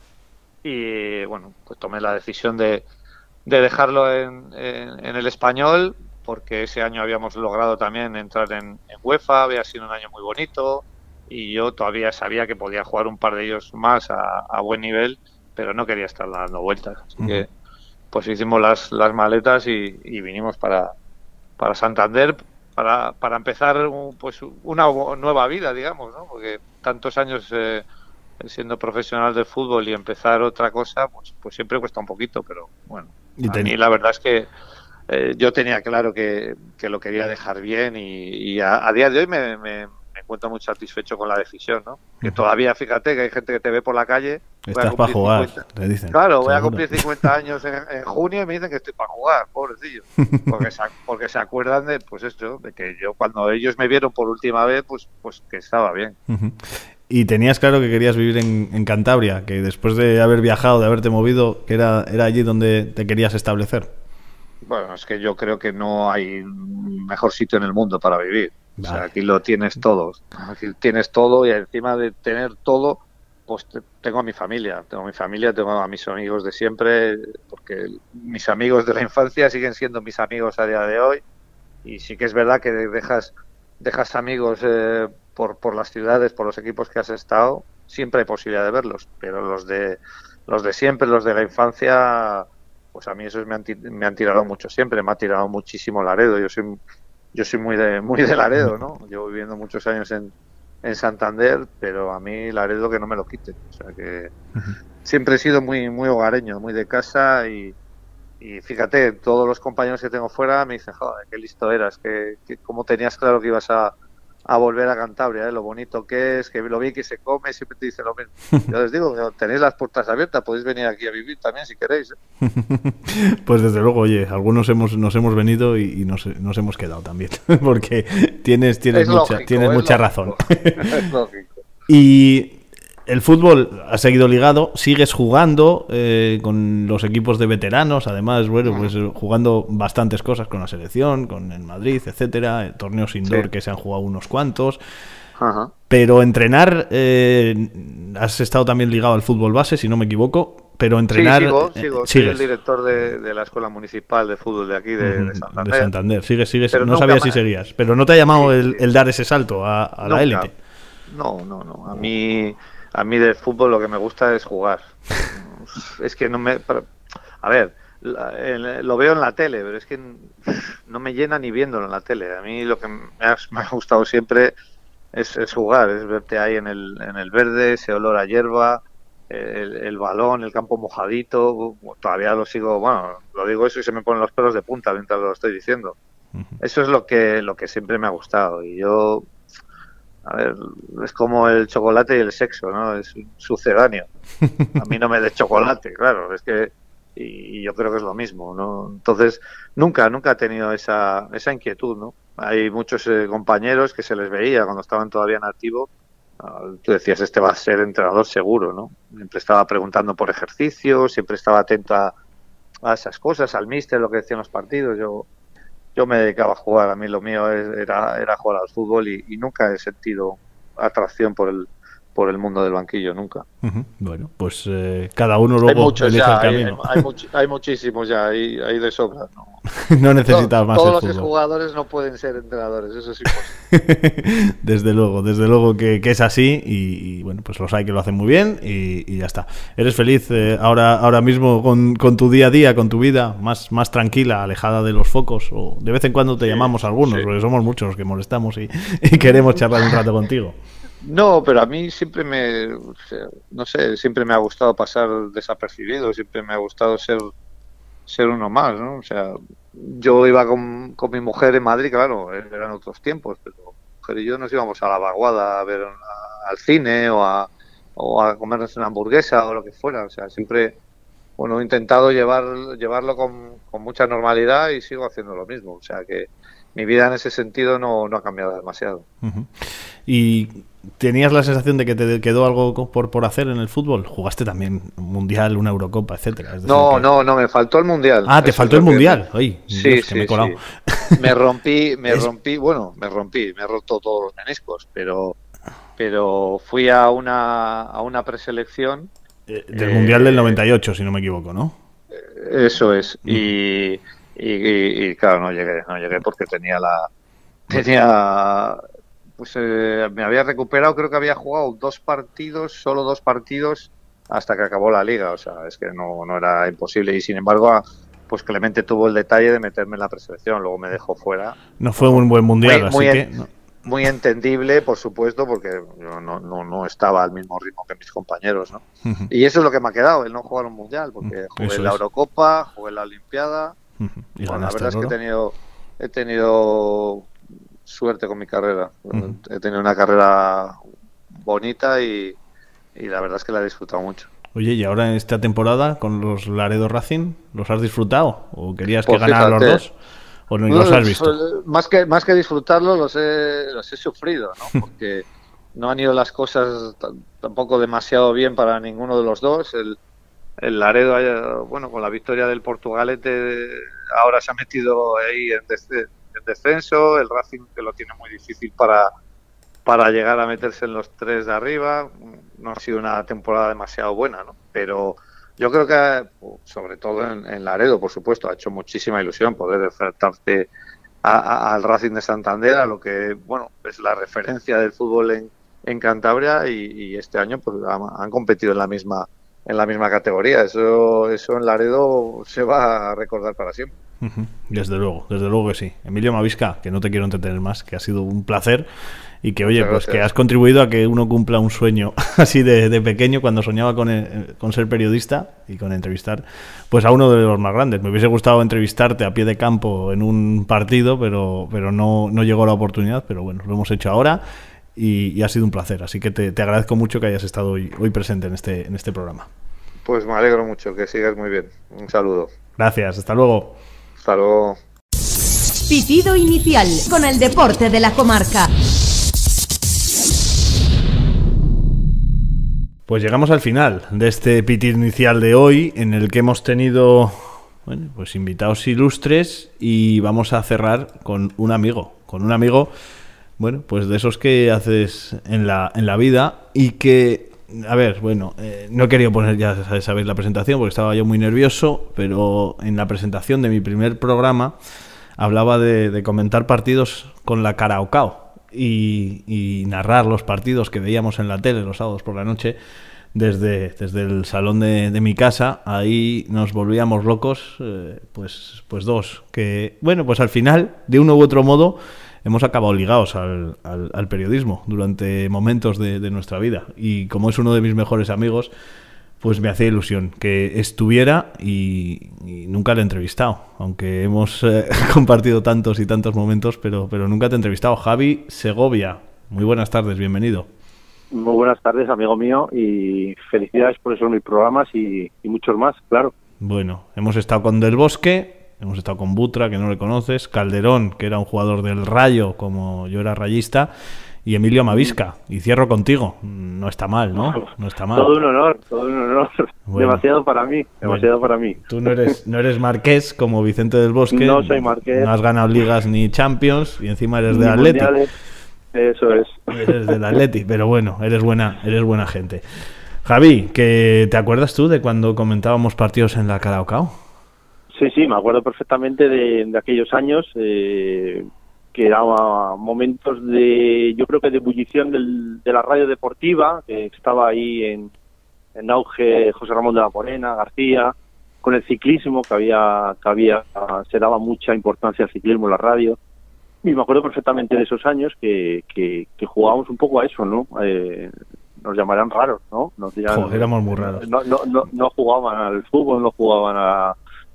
Y bueno, pues tomé la decisión de dejarlo en el Español, porque ese año habíamos logrado también entrar en UEFA, había sido un año muy bonito y yo todavía sabía que podía jugar un par de ellos más a buen nivel, pero no quería estar dando vueltas. Así que pues hicimos las maletas y vinimos para Santander para empezar pues una nueva vida, digamos, ¿no? Porque tantos años siendo profesional del fútbol y empezar otra cosa, pues siempre cuesta un poquito, pero bueno, a mí la verdad es que yo tenía claro que lo quería dejar bien y a día de hoy me encuentro muy satisfecho con la decisión, ¿no? Que todavía, fíjate, que hay gente que te ve por la calle. Estás para jugar, te dicen. Claro, voy a cumplir 50 años en junio y me dicen que estoy para jugar, pobrecillo. Porque se acuerdan de, pues esto, de que yo cuando ellos me vieron por última vez, pues que estaba bien. Y tenías claro que querías vivir en Cantabria, que después de haber viajado, de haberte movido, que era allí donde te querías establecer. Bueno, es que yo creo que no hay mejor sitio en el mundo para vivir. Vale. O sea, aquí lo tienes todo. Aquí tienes todo y encima de tener todo, pues tengo a mi familia. Tengo a mis amigos de siempre, porque mis amigos de la infancia siguen siendo mis amigos a día de hoy. Y sí que es verdad que dejas amigos por las ciudades, por los equipos que has estado, siempre hay posibilidad de verlos. Pero los de siempre, los de la infancia, pues a mí esos me han tirado mucho siempre. Me ha tirado muchísimo Laredo. Yo soy muy de Laredo, ¿no? Llevo viviendo muchos años en Santander, pero a mí Laredo que no me lo quiten. O sea que siempre he sido muy hogareño, muy de casa y fíjate, todos los compañeros que tengo fuera me dicen, joder, qué listo eras, que cómo tenías claro que ibas a volver a Cantabria, lo bonito que es, que lo bien que se come, siempre te dicen lo mismo. Yo les digo, tenéis las puertas abiertas, podéis venir aquí a vivir también si queréis. Pues desde luego, oye, algunos nos hemos venido y nos hemos quedado también, porque tienes mucha razón. Es lógico. Y el fútbol ha seguido ligado, sigues jugando con los equipos de veteranos, además, bueno, pues jugando bastantes cosas con la selección, con el Madrid, etcétera, torneos indoor que se han jugado unos cuantos. Ajá. Pero entrenar, has estado también ligado al fútbol base, si no me equivoco, pero entrenar... Sí, sigo. Soy el director de la Escuela Municipal de Fútbol de aquí, de Santander. De Santander, sigues. Pero no sabía si seguías. Pero ¿no te ha llamado el dar ese salto a la élite? No. A mí del fútbol lo que me gusta es jugar. Es que no me... A ver, lo veo en la tele, pero es que no me llena ni viéndolo en la tele. A mí lo que me ha gustado siempre es jugar, es verte ahí en el verde, ese olor a hierba, el balón, el campo mojadito. Todavía lo sigo, bueno, lo digo eso y se me ponen los pelos de punta mientras lo estoy diciendo. Eso es lo que siempre me ha gustado. Y yo... A ver, es como el chocolate y el sexo, ¿no? Es sucedáneo. A mí no me des chocolate, claro, es que... Y yo creo que es lo mismo, ¿no? Entonces, nunca he tenido esa inquietud, ¿no? Hay muchos compañeros que se les veía cuando estaban todavía en activo. Tú decías, este va a ser entrenador seguro, ¿no? Siempre estaba preguntando por ejercicios, siempre estaba atento a esas cosas, al míster, lo que decían los partidos. Yo me dedicaba a jugar, a mí lo mío era jugar al fútbol y nunca he sentido atracción por el mundo del banquillo, nunca. Bueno, pues cada uno luego elige el camino. Hay muchísimos ya, hay de sobra. No necesitas más todos el los fútbol. Jugadores no pueden ser entrenadores, eso es imposible. Desde luego que es así y bueno, pues los hay que lo hacen muy bien y ya está. ¿Eres feliz ahora mismo con tu día a día, con tu vida más tranquila, alejada de los focos? O de vez en cuando te llamamos algunos, porque somos muchos los que molestamos y queremos charlar un rato contigo. No, pero a mí siempre siempre me ha gustado pasar desapercibido, siempre me ha gustado ser ser uno más, ¿no? O sea, yo iba con mi mujer en Madrid, claro, eran otros tiempos, pero mujer y yo nos íbamos a la vaguada a ver al cine o a comernos una hamburguesa o lo que fuera. O sea, siempre, bueno, he intentado llevarlo con mucha normalidad y sigo haciendo lo mismo. O sea que mi vida en ese sentido no ha cambiado demasiado. Uh-huh. ¿Y tenías la sensación de que te quedó algo por hacer en el fútbol? Jugaste también un Mundial, una Eurocopa, etcétera. Es decir, no, me faltó el Mundial. Ah, te faltó el Mundial. Ay, sí, Dios, que me he colado. Sí. Me rompí, me he roto todos los meniscos, pero fui a una preselección. Del Mundial del 98, si no me equivoco, ¿no? Eso es. Y claro, no llegué porque me había recuperado, creo que había jugado solo dos partidos hasta que acabó la liga, o sea, es que no era imposible y sin embargo, pues Clemente tuvo el detalle de meterme en la preselección, luego me dejó fuera. No fue un buen mundial, muy entendible, por supuesto, porque yo no estaba al mismo ritmo que mis compañeros, ¿no? Uh-huh. Y eso es lo que me ha quedado, el no jugar un mundial, porque jugué en la Eurocopa, jugué en la Olimpiada. Uh-huh. Y bueno, la verdad es que he tenido suerte con mi carrera. Uh-huh. He tenido una carrera bonita y la verdad es que la he disfrutado mucho. Oye, ¿y ahora en esta temporada con los Laredo Racing los has disfrutado? ¿O querías que ganaran los dos? ¿O no los has visto? Más que disfrutarlo, los he sufrido, ¿no? Porque no han ido las cosas tampoco demasiado bien para ninguno de los dos. El Laredo, bueno, con la victoria del Portugalete, ahora se ha metido ahí en descenso. El Racing, que lo tiene muy difícil para llegar a meterse en los 3 de arriba. No ha sido una temporada demasiado buena, ¿no? Pero yo creo que, sobre todo en Laredo, por supuesto, ha hecho muchísima ilusión poder enfrentarte al Racing de Santander, a lo que, bueno, es la referencia del fútbol en Cantabria y este año pues han competido en la misma categoría. Eso en Laredo se va a recordar para siempre. Uh-huh. Desde luego que sí. Emilio Mavisca, que no te quiero entretener más, que ha sido un placer y que, oye, pues que has contribuido a que uno cumpla un sueño así de pequeño, cuando soñaba con ser periodista y con entrevistar pues a uno de los más grandes. Me hubiese gustado entrevistarte a pie de campo en un partido, pero no llegó la oportunidad, pero bueno, lo hemos hecho ahora y ha sido un placer. Así que te agradezco mucho que hayas estado hoy presente en este programa. Pues me alegro mucho, que sigas muy bien. Un saludo. Gracias, hasta luego. Hasta luego. Pitido inicial con el deporte de la comarca. Pues llegamos al final de este pitido inicial de hoy, en el que hemos tenido, bueno, pues invitados ilustres, y vamos a cerrar con un amigo, bueno, pues de esos que haces en la vida y que, a ver, bueno, no he querido poner, ya sabéis, la presentación porque estaba yo muy nervioso, pero en la presentación de mi primer programa hablaba de comentar partidos con la Caraocao y narrar los partidos que veíamos en la tele los sábados por la noche desde el salón de mi casa. Ahí nos volvíamos locos, pues dos que, bueno, pues al final, de uno u otro modo, hemos acabado ligados al periodismo durante momentos de nuestra vida, y como es uno de mis mejores amigos, pues me hacía ilusión que estuviera y nunca le he entrevistado, aunque hemos compartido tantos y tantos momentos, pero nunca te he entrevistado. Javi Segovia, muy buenas tardes, bienvenido. Muy buenas tardes, amigo mío, y felicidades por esos 1000 programas y muchos más, claro. Bueno, hemos estado con Del Bosque, hemos estado con Butra, que no le conoces, Calderón, que era un jugador del Rayo, como yo era rayista, y Emilio Mavisca. Y cierro contigo. No está mal, ¿no? No está mal. Todo un honor. Bueno, demasiado para mí. Tú no eres marqués como Vicente del Bosque. No soy marqués. No has ganado ligas ni Champions y encima eres del Atleti. Eso es. Eres del Atleti, pero bueno, eres buena gente. Javi, ¿que te acuerdas tú de cuando comentábamos partidos en la Caraocao? Sí, me acuerdo perfectamente de aquellos años, que eran momentos yo creo que de ebullición de la radio deportiva, que estaba ahí en auge José Ramón de la Morena, García, con el ciclismo, que se daba mucha importancia al ciclismo en la radio. Y me acuerdo perfectamente de esos años que jugábamos un poco a eso, ¿no? Nos llamarían raros, ¿no? Éramos muy raros. No jugaban al fútbol, no jugaban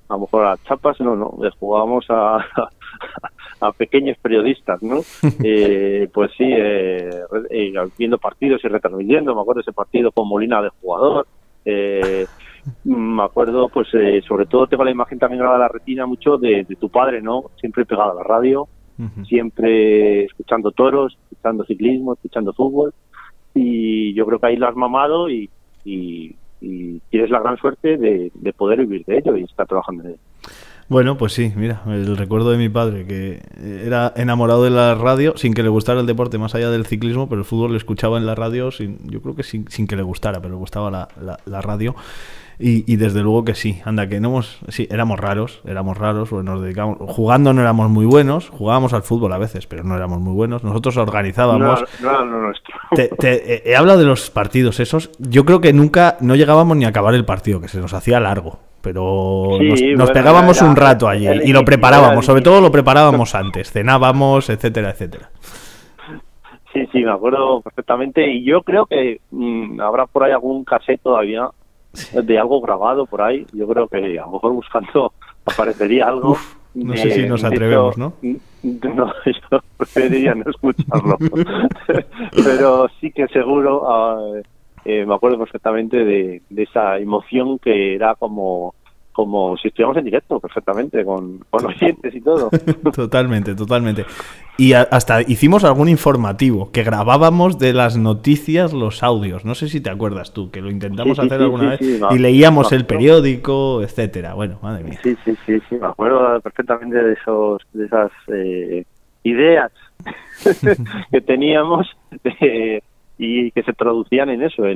a lo mejor a chapas, no, le jugábamos a pequeños periodistas, ¿no? Pues sí, viendo partidos y retransmitiendo. Me acuerdo ese partido con Molina de jugador. Me acuerdo, pues sobre todo tengo la imagen también grabada en la retina mucho de tu padre, ¿no? Siempre pegado a la radio, siempre escuchando toros, escuchando ciclismo, escuchando fútbol. Y yo creo que ahí lo has mamado y tienes la gran suerte de poder vivir de ello y estar trabajando en ello. Bueno, pues sí, mira, el recuerdo de mi padre, que era enamorado de la radio, sin que le gustara el deporte más allá del ciclismo, pero el fútbol lo escuchaba en la radio, yo creo que sin que le gustara, pero le gustaba la radio. Y desde luego que sí, anda, que sí, éramos raros, pues nos dedicamos, jugando no éramos muy buenos, jugábamos al fútbol a veces, pero no éramos muy buenos, nosotros organizábamos. No, nuestro. He hablado de los partidos esos, yo creo que nunca, no llegábamos ni a acabar el partido, que se nos hacía largo, pero sí, nos pegábamos un rato allí y lo preparábamos, sobre todo lo preparábamos antes, cenábamos, etcétera, etcétera. Sí, me acuerdo perfectamente, y yo creo que habrá por ahí algún cassette todavía de algo grabado por ahí. Yo creo que a lo mejor buscando aparecería algo. Uf, no sé si nos atrevemos, ¿no? No, yo preferiría no escucharlo. Pero sí que seguro me acuerdo perfectamente de esa emoción que era como si estuviéramos en directo, perfectamente, con oyentes y todo. Totalmente. Y hasta hicimos algún informativo, que grabábamos de las noticias los audios. No sé si te acuerdas tú, que lo intentamos hacer alguna vez. Y leíamos el periódico, etcétera. Bueno, madre mía. Sí, me acuerdo perfectamente de esas ideas que teníamos y que se traducían en eso,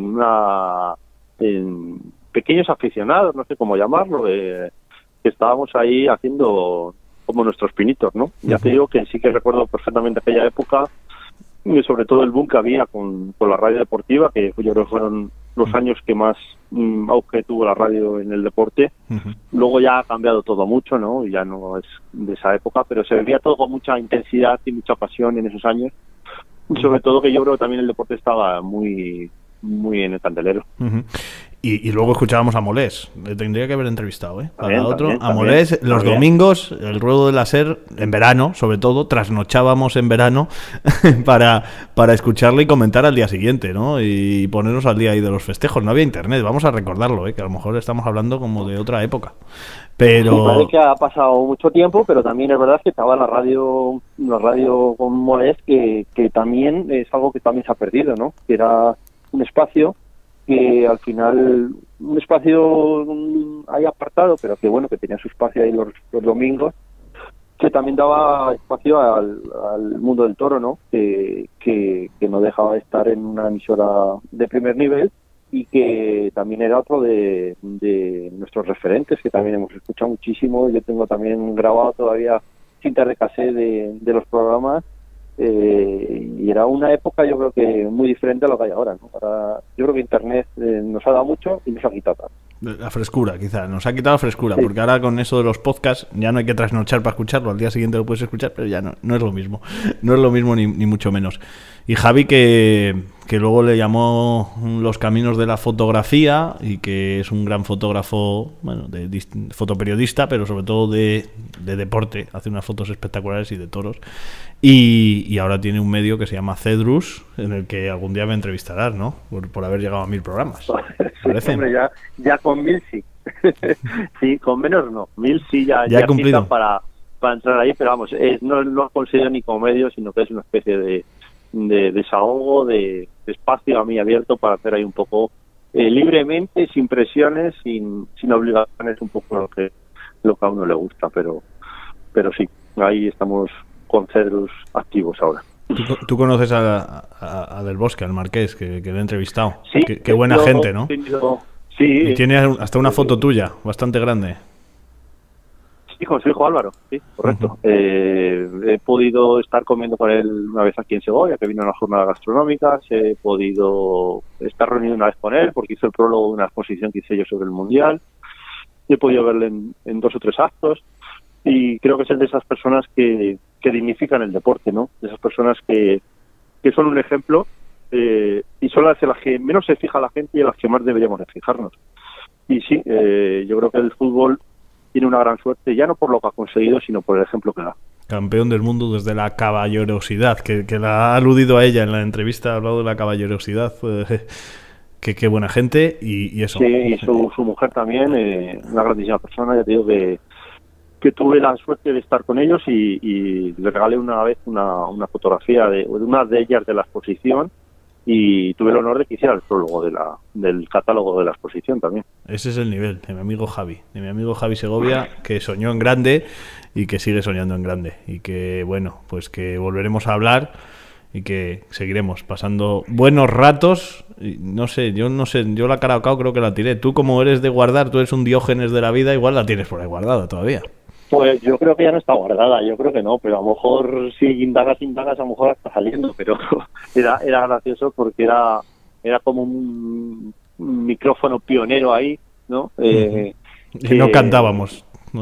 en pequeños aficionados, no sé cómo llamarlo, que estábamos ahí haciendo como nuestros pinitos, ¿no? Ya te digo que sí que recuerdo perfectamente aquella época, y sobre todo el boom que había con la radio deportiva, que yo creo que fueron los años que más auge tuvo la radio en el deporte. Luego ya ha cambiado todo mucho, ¿no? Ya no es de esa época, pero se vivía todo con mucha intensidad y mucha pasión en esos años. Y sobre todo que yo creo que también el deporte estaba muy en el candelero. Y luego escuchábamos a Molés. Le tendría que haber entrevistado, También, a Molés los domingos, el ruedo de la SER, en verano, sobre todo, trasnochábamos en verano para escucharle y comentar al día siguiente, ¿no? Y ponernos al día ahí de los festejos. No había internet, vamos a recordarlo, que a lo mejor estamos hablando como de otra época. Pero sí, parece que ha pasado mucho tiempo, pero también es verdad que estaba la radio con Molés, que también es algo que también se ha perdido, ¿no? Que era un espacio que al final, un espacio ahí apartado, pero que bueno, que tenía su espacio ahí los domingos, que también daba espacio al mundo del toro, ¿no? Que no dejaba de estar en una emisora de primer nivel y que también era otro de nuestros referentes, que también hemos escuchado muchísimo. Yo tengo también grabado todavía cintas de cassette de los programas. Y era una época, yo creo que muy diferente a lo que hay ahora, ¿no? Yo creo que Internet nos ha dado mucho y nos ha quitado tanto. La frescura, quizás, nos ha quitado la frescura, sí. Porque ahora con eso de los podcasts ya no hay que trasnochar para escucharlo, al día siguiente lo puedes escuchar, pero ya no es lo mismo, ni mucho menos. Y Javi, que luego le llamó los caminos de la fotografía y que es un gran fotógrafo, bueno, fotoperiodista, pero sobre todo de deporte, hace unas fotos espectaculares y de toros. Y ahora tiene un medio que se llama Cedrus, en el que algún día me entrevistarás, ¿no? Por haber llegado a 1000 programas. Sí, hombre, ya con 1000 sí. Sí, con menos no. 1000 sí ya cumplido para entrar ahí, pero vamos, no lo considero ni como medio, sino que es una especie de desahogo, de espacio a mí abierto para hacer ahí un poco libremente, sin presiones, sin obligaciones, un poco lo que a uno le gusta, pero sí, ahí estamos con Cedrus activos ahora. ¿Tú conoces a Del Bosque, al Marqués, que le he entrevistado? Sí. Qué buena gente, ¿no? Sí. Y tiene hasta una foto tuya, bastante grande. Sí, con su hijo Álvaro, sí, correcto. He podido estar comiendo con él una vez aquí en Segovia, que vino a las jornadas gastronómicas. He podido estar reunido una vez con él, porque hizo el prólogo de una exposición que hice yo sobre el Mundial. He podido verle en 2 o 3 actos. Y creo que es el de esas personas que dignifican el deporte, ¿no? De esas personas que son un ejemplo y son las en las que menos se fija la gente y en las que más deberíamos de fijarnos. Y sí, yo creo que el fútbol tiene una gran suerte, ya no por lo que ha conseguido, sino por el ejemplo que da. Campeón del mundo desde la caballerosidad, que la ha aludido a ella en la entrevista, ha hablado de la caballerosidad. Qué buena gente y eso. Sí, y su mujer también, una grandísima persona. Ya te digo que tuve la suerte de estar con ellos y le regalé una vez una fotografía de una de ellas de la exposición, y tuve el honor de que hiciera el prólogo del catálogo de la exposición también. Ese es el nivel de mi amigo Javi Segovia, que soñó en grande y que sigue soñando en grande, y que bueno, pues que volveremos a hablar y que seguiremos pasando buenos ratos. No sé, yo la Caracao creo que la tiré. Tú, como eres de guardar, tú eres un Diógenes de la vida, igual la tienes por ahí guardada todavía. Pues yo creo que ya no está guardada, yo creo que no, pero a lo mejor si indagas, a lo mejor está saliendo, pero era gracioso porque era como un micrófono pionero ahí, ¿no? Y no cantábamos. No,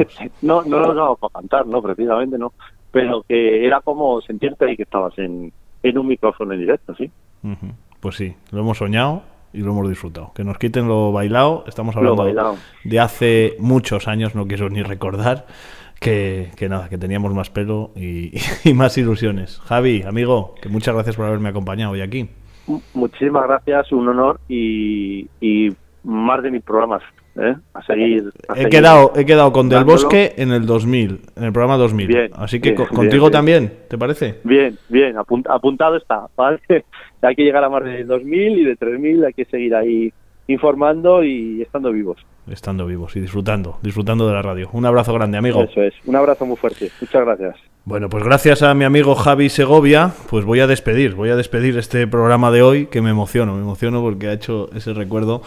para cantar, no, precisamente no, pero que era como sentirte ahí que estabas en un micrófono en directo, ¿sí? Pues sí, lo hemos soñado y lo hemos disfrutado. Que nos quiten lo bailado, estamos hablando de hace muchos años, no quiero ni recordar, que nada, que teníamos más pelo y más ilusiones. Javi, amigo, que muchas gracias por haberme acompañado hoy aquí. Muchísimas gracias, un honor y más de mis programas. A seguir. He quedado con Del Bosque en el 2000, en el programa 2000. Bien, así que bien, contigo bien, también, ¿te parece? Bien, apuntado está, ¿vale? Hay que llegar a más de 2000 y de 3000, hay que seguir ahí informando y estando vivos. Estando vivos y disfrutando de la radio. Un abrazo grande, amigo. Eso es, un abrazo muy fuerte. Muchas gracias. Bueno, pues gracias a mi amigo Javi Segovia, pues voy a despedir este programa de hoy, que me emociono porque ha hecho ese recuerdo.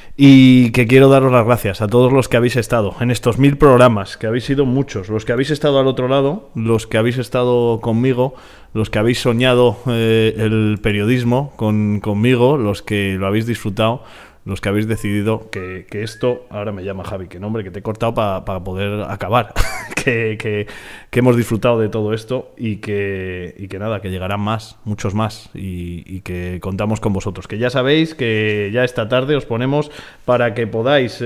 Y que quiero daros las gracias a todos los que habéis estado en estos 1000 programas, que habéis sido muchos, los que habéis estado al otro lado, los que habéis estado conmigo, los que habéis soñado el periodismo conmigo, los que lo habéis disfrutado, los que habéis decidido que esto, ahora me llama Javi, que nombre, que te he cortado para poder acabar, que hemos disfrutado de todo esto y que nada, que llegarán más, muchos más y que contamos con vosotros, que ya sabéis que ya esta tarde os ponemos para que podáis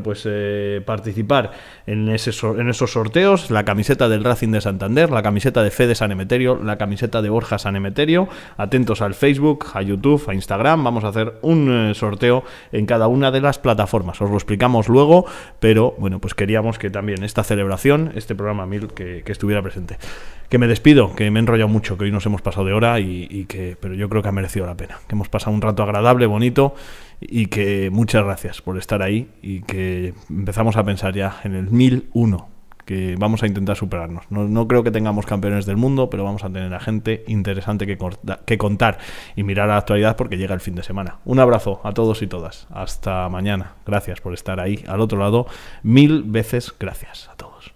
participar en esos sorteos, la camiseta del Racing de Santander, la camiseta de Fede San Emeterio, la camiseta de Borja San Emeterio. Atentos al Facebook, a YouTube, a Instagram, vamos a hacer un sorteo en cada una de las plataformas, os lo explicamos luego, pero bueno, pues queríamos que también esta celebración, este programa 1000, que estuviera presente. Que me despido, que me he enrollado mucho, que hoy nos hemos pasado de hora pero yo creo que ha merecido la pena, que hemos pasado un rato agradable, bonito, y que muchas gracias por estar ahí y que empezamos a pensar ya en el 1001, que vamos a intentar superarnos. No creo que tengamos campeones del mundo, pero vamos a tener a gente interesante que contar y mirar a la actualidad porque llega el fin de semana. Un abrazo a todos y todas. Hasta mañana. Gracias por estar ahí al otro lado. 1000 veces gracias a todos.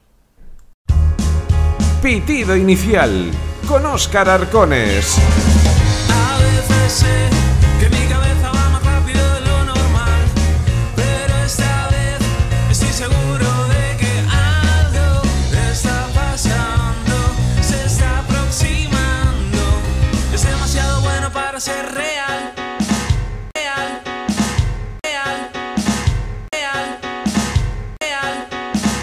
Pitido inicial con Óscar Arcones. A veces sé que mi cabeza va más rápido de lo normal, pero esta vez estoy seguro de que algo está pasando, se está aproximando. Es demasiado bueno para ser real.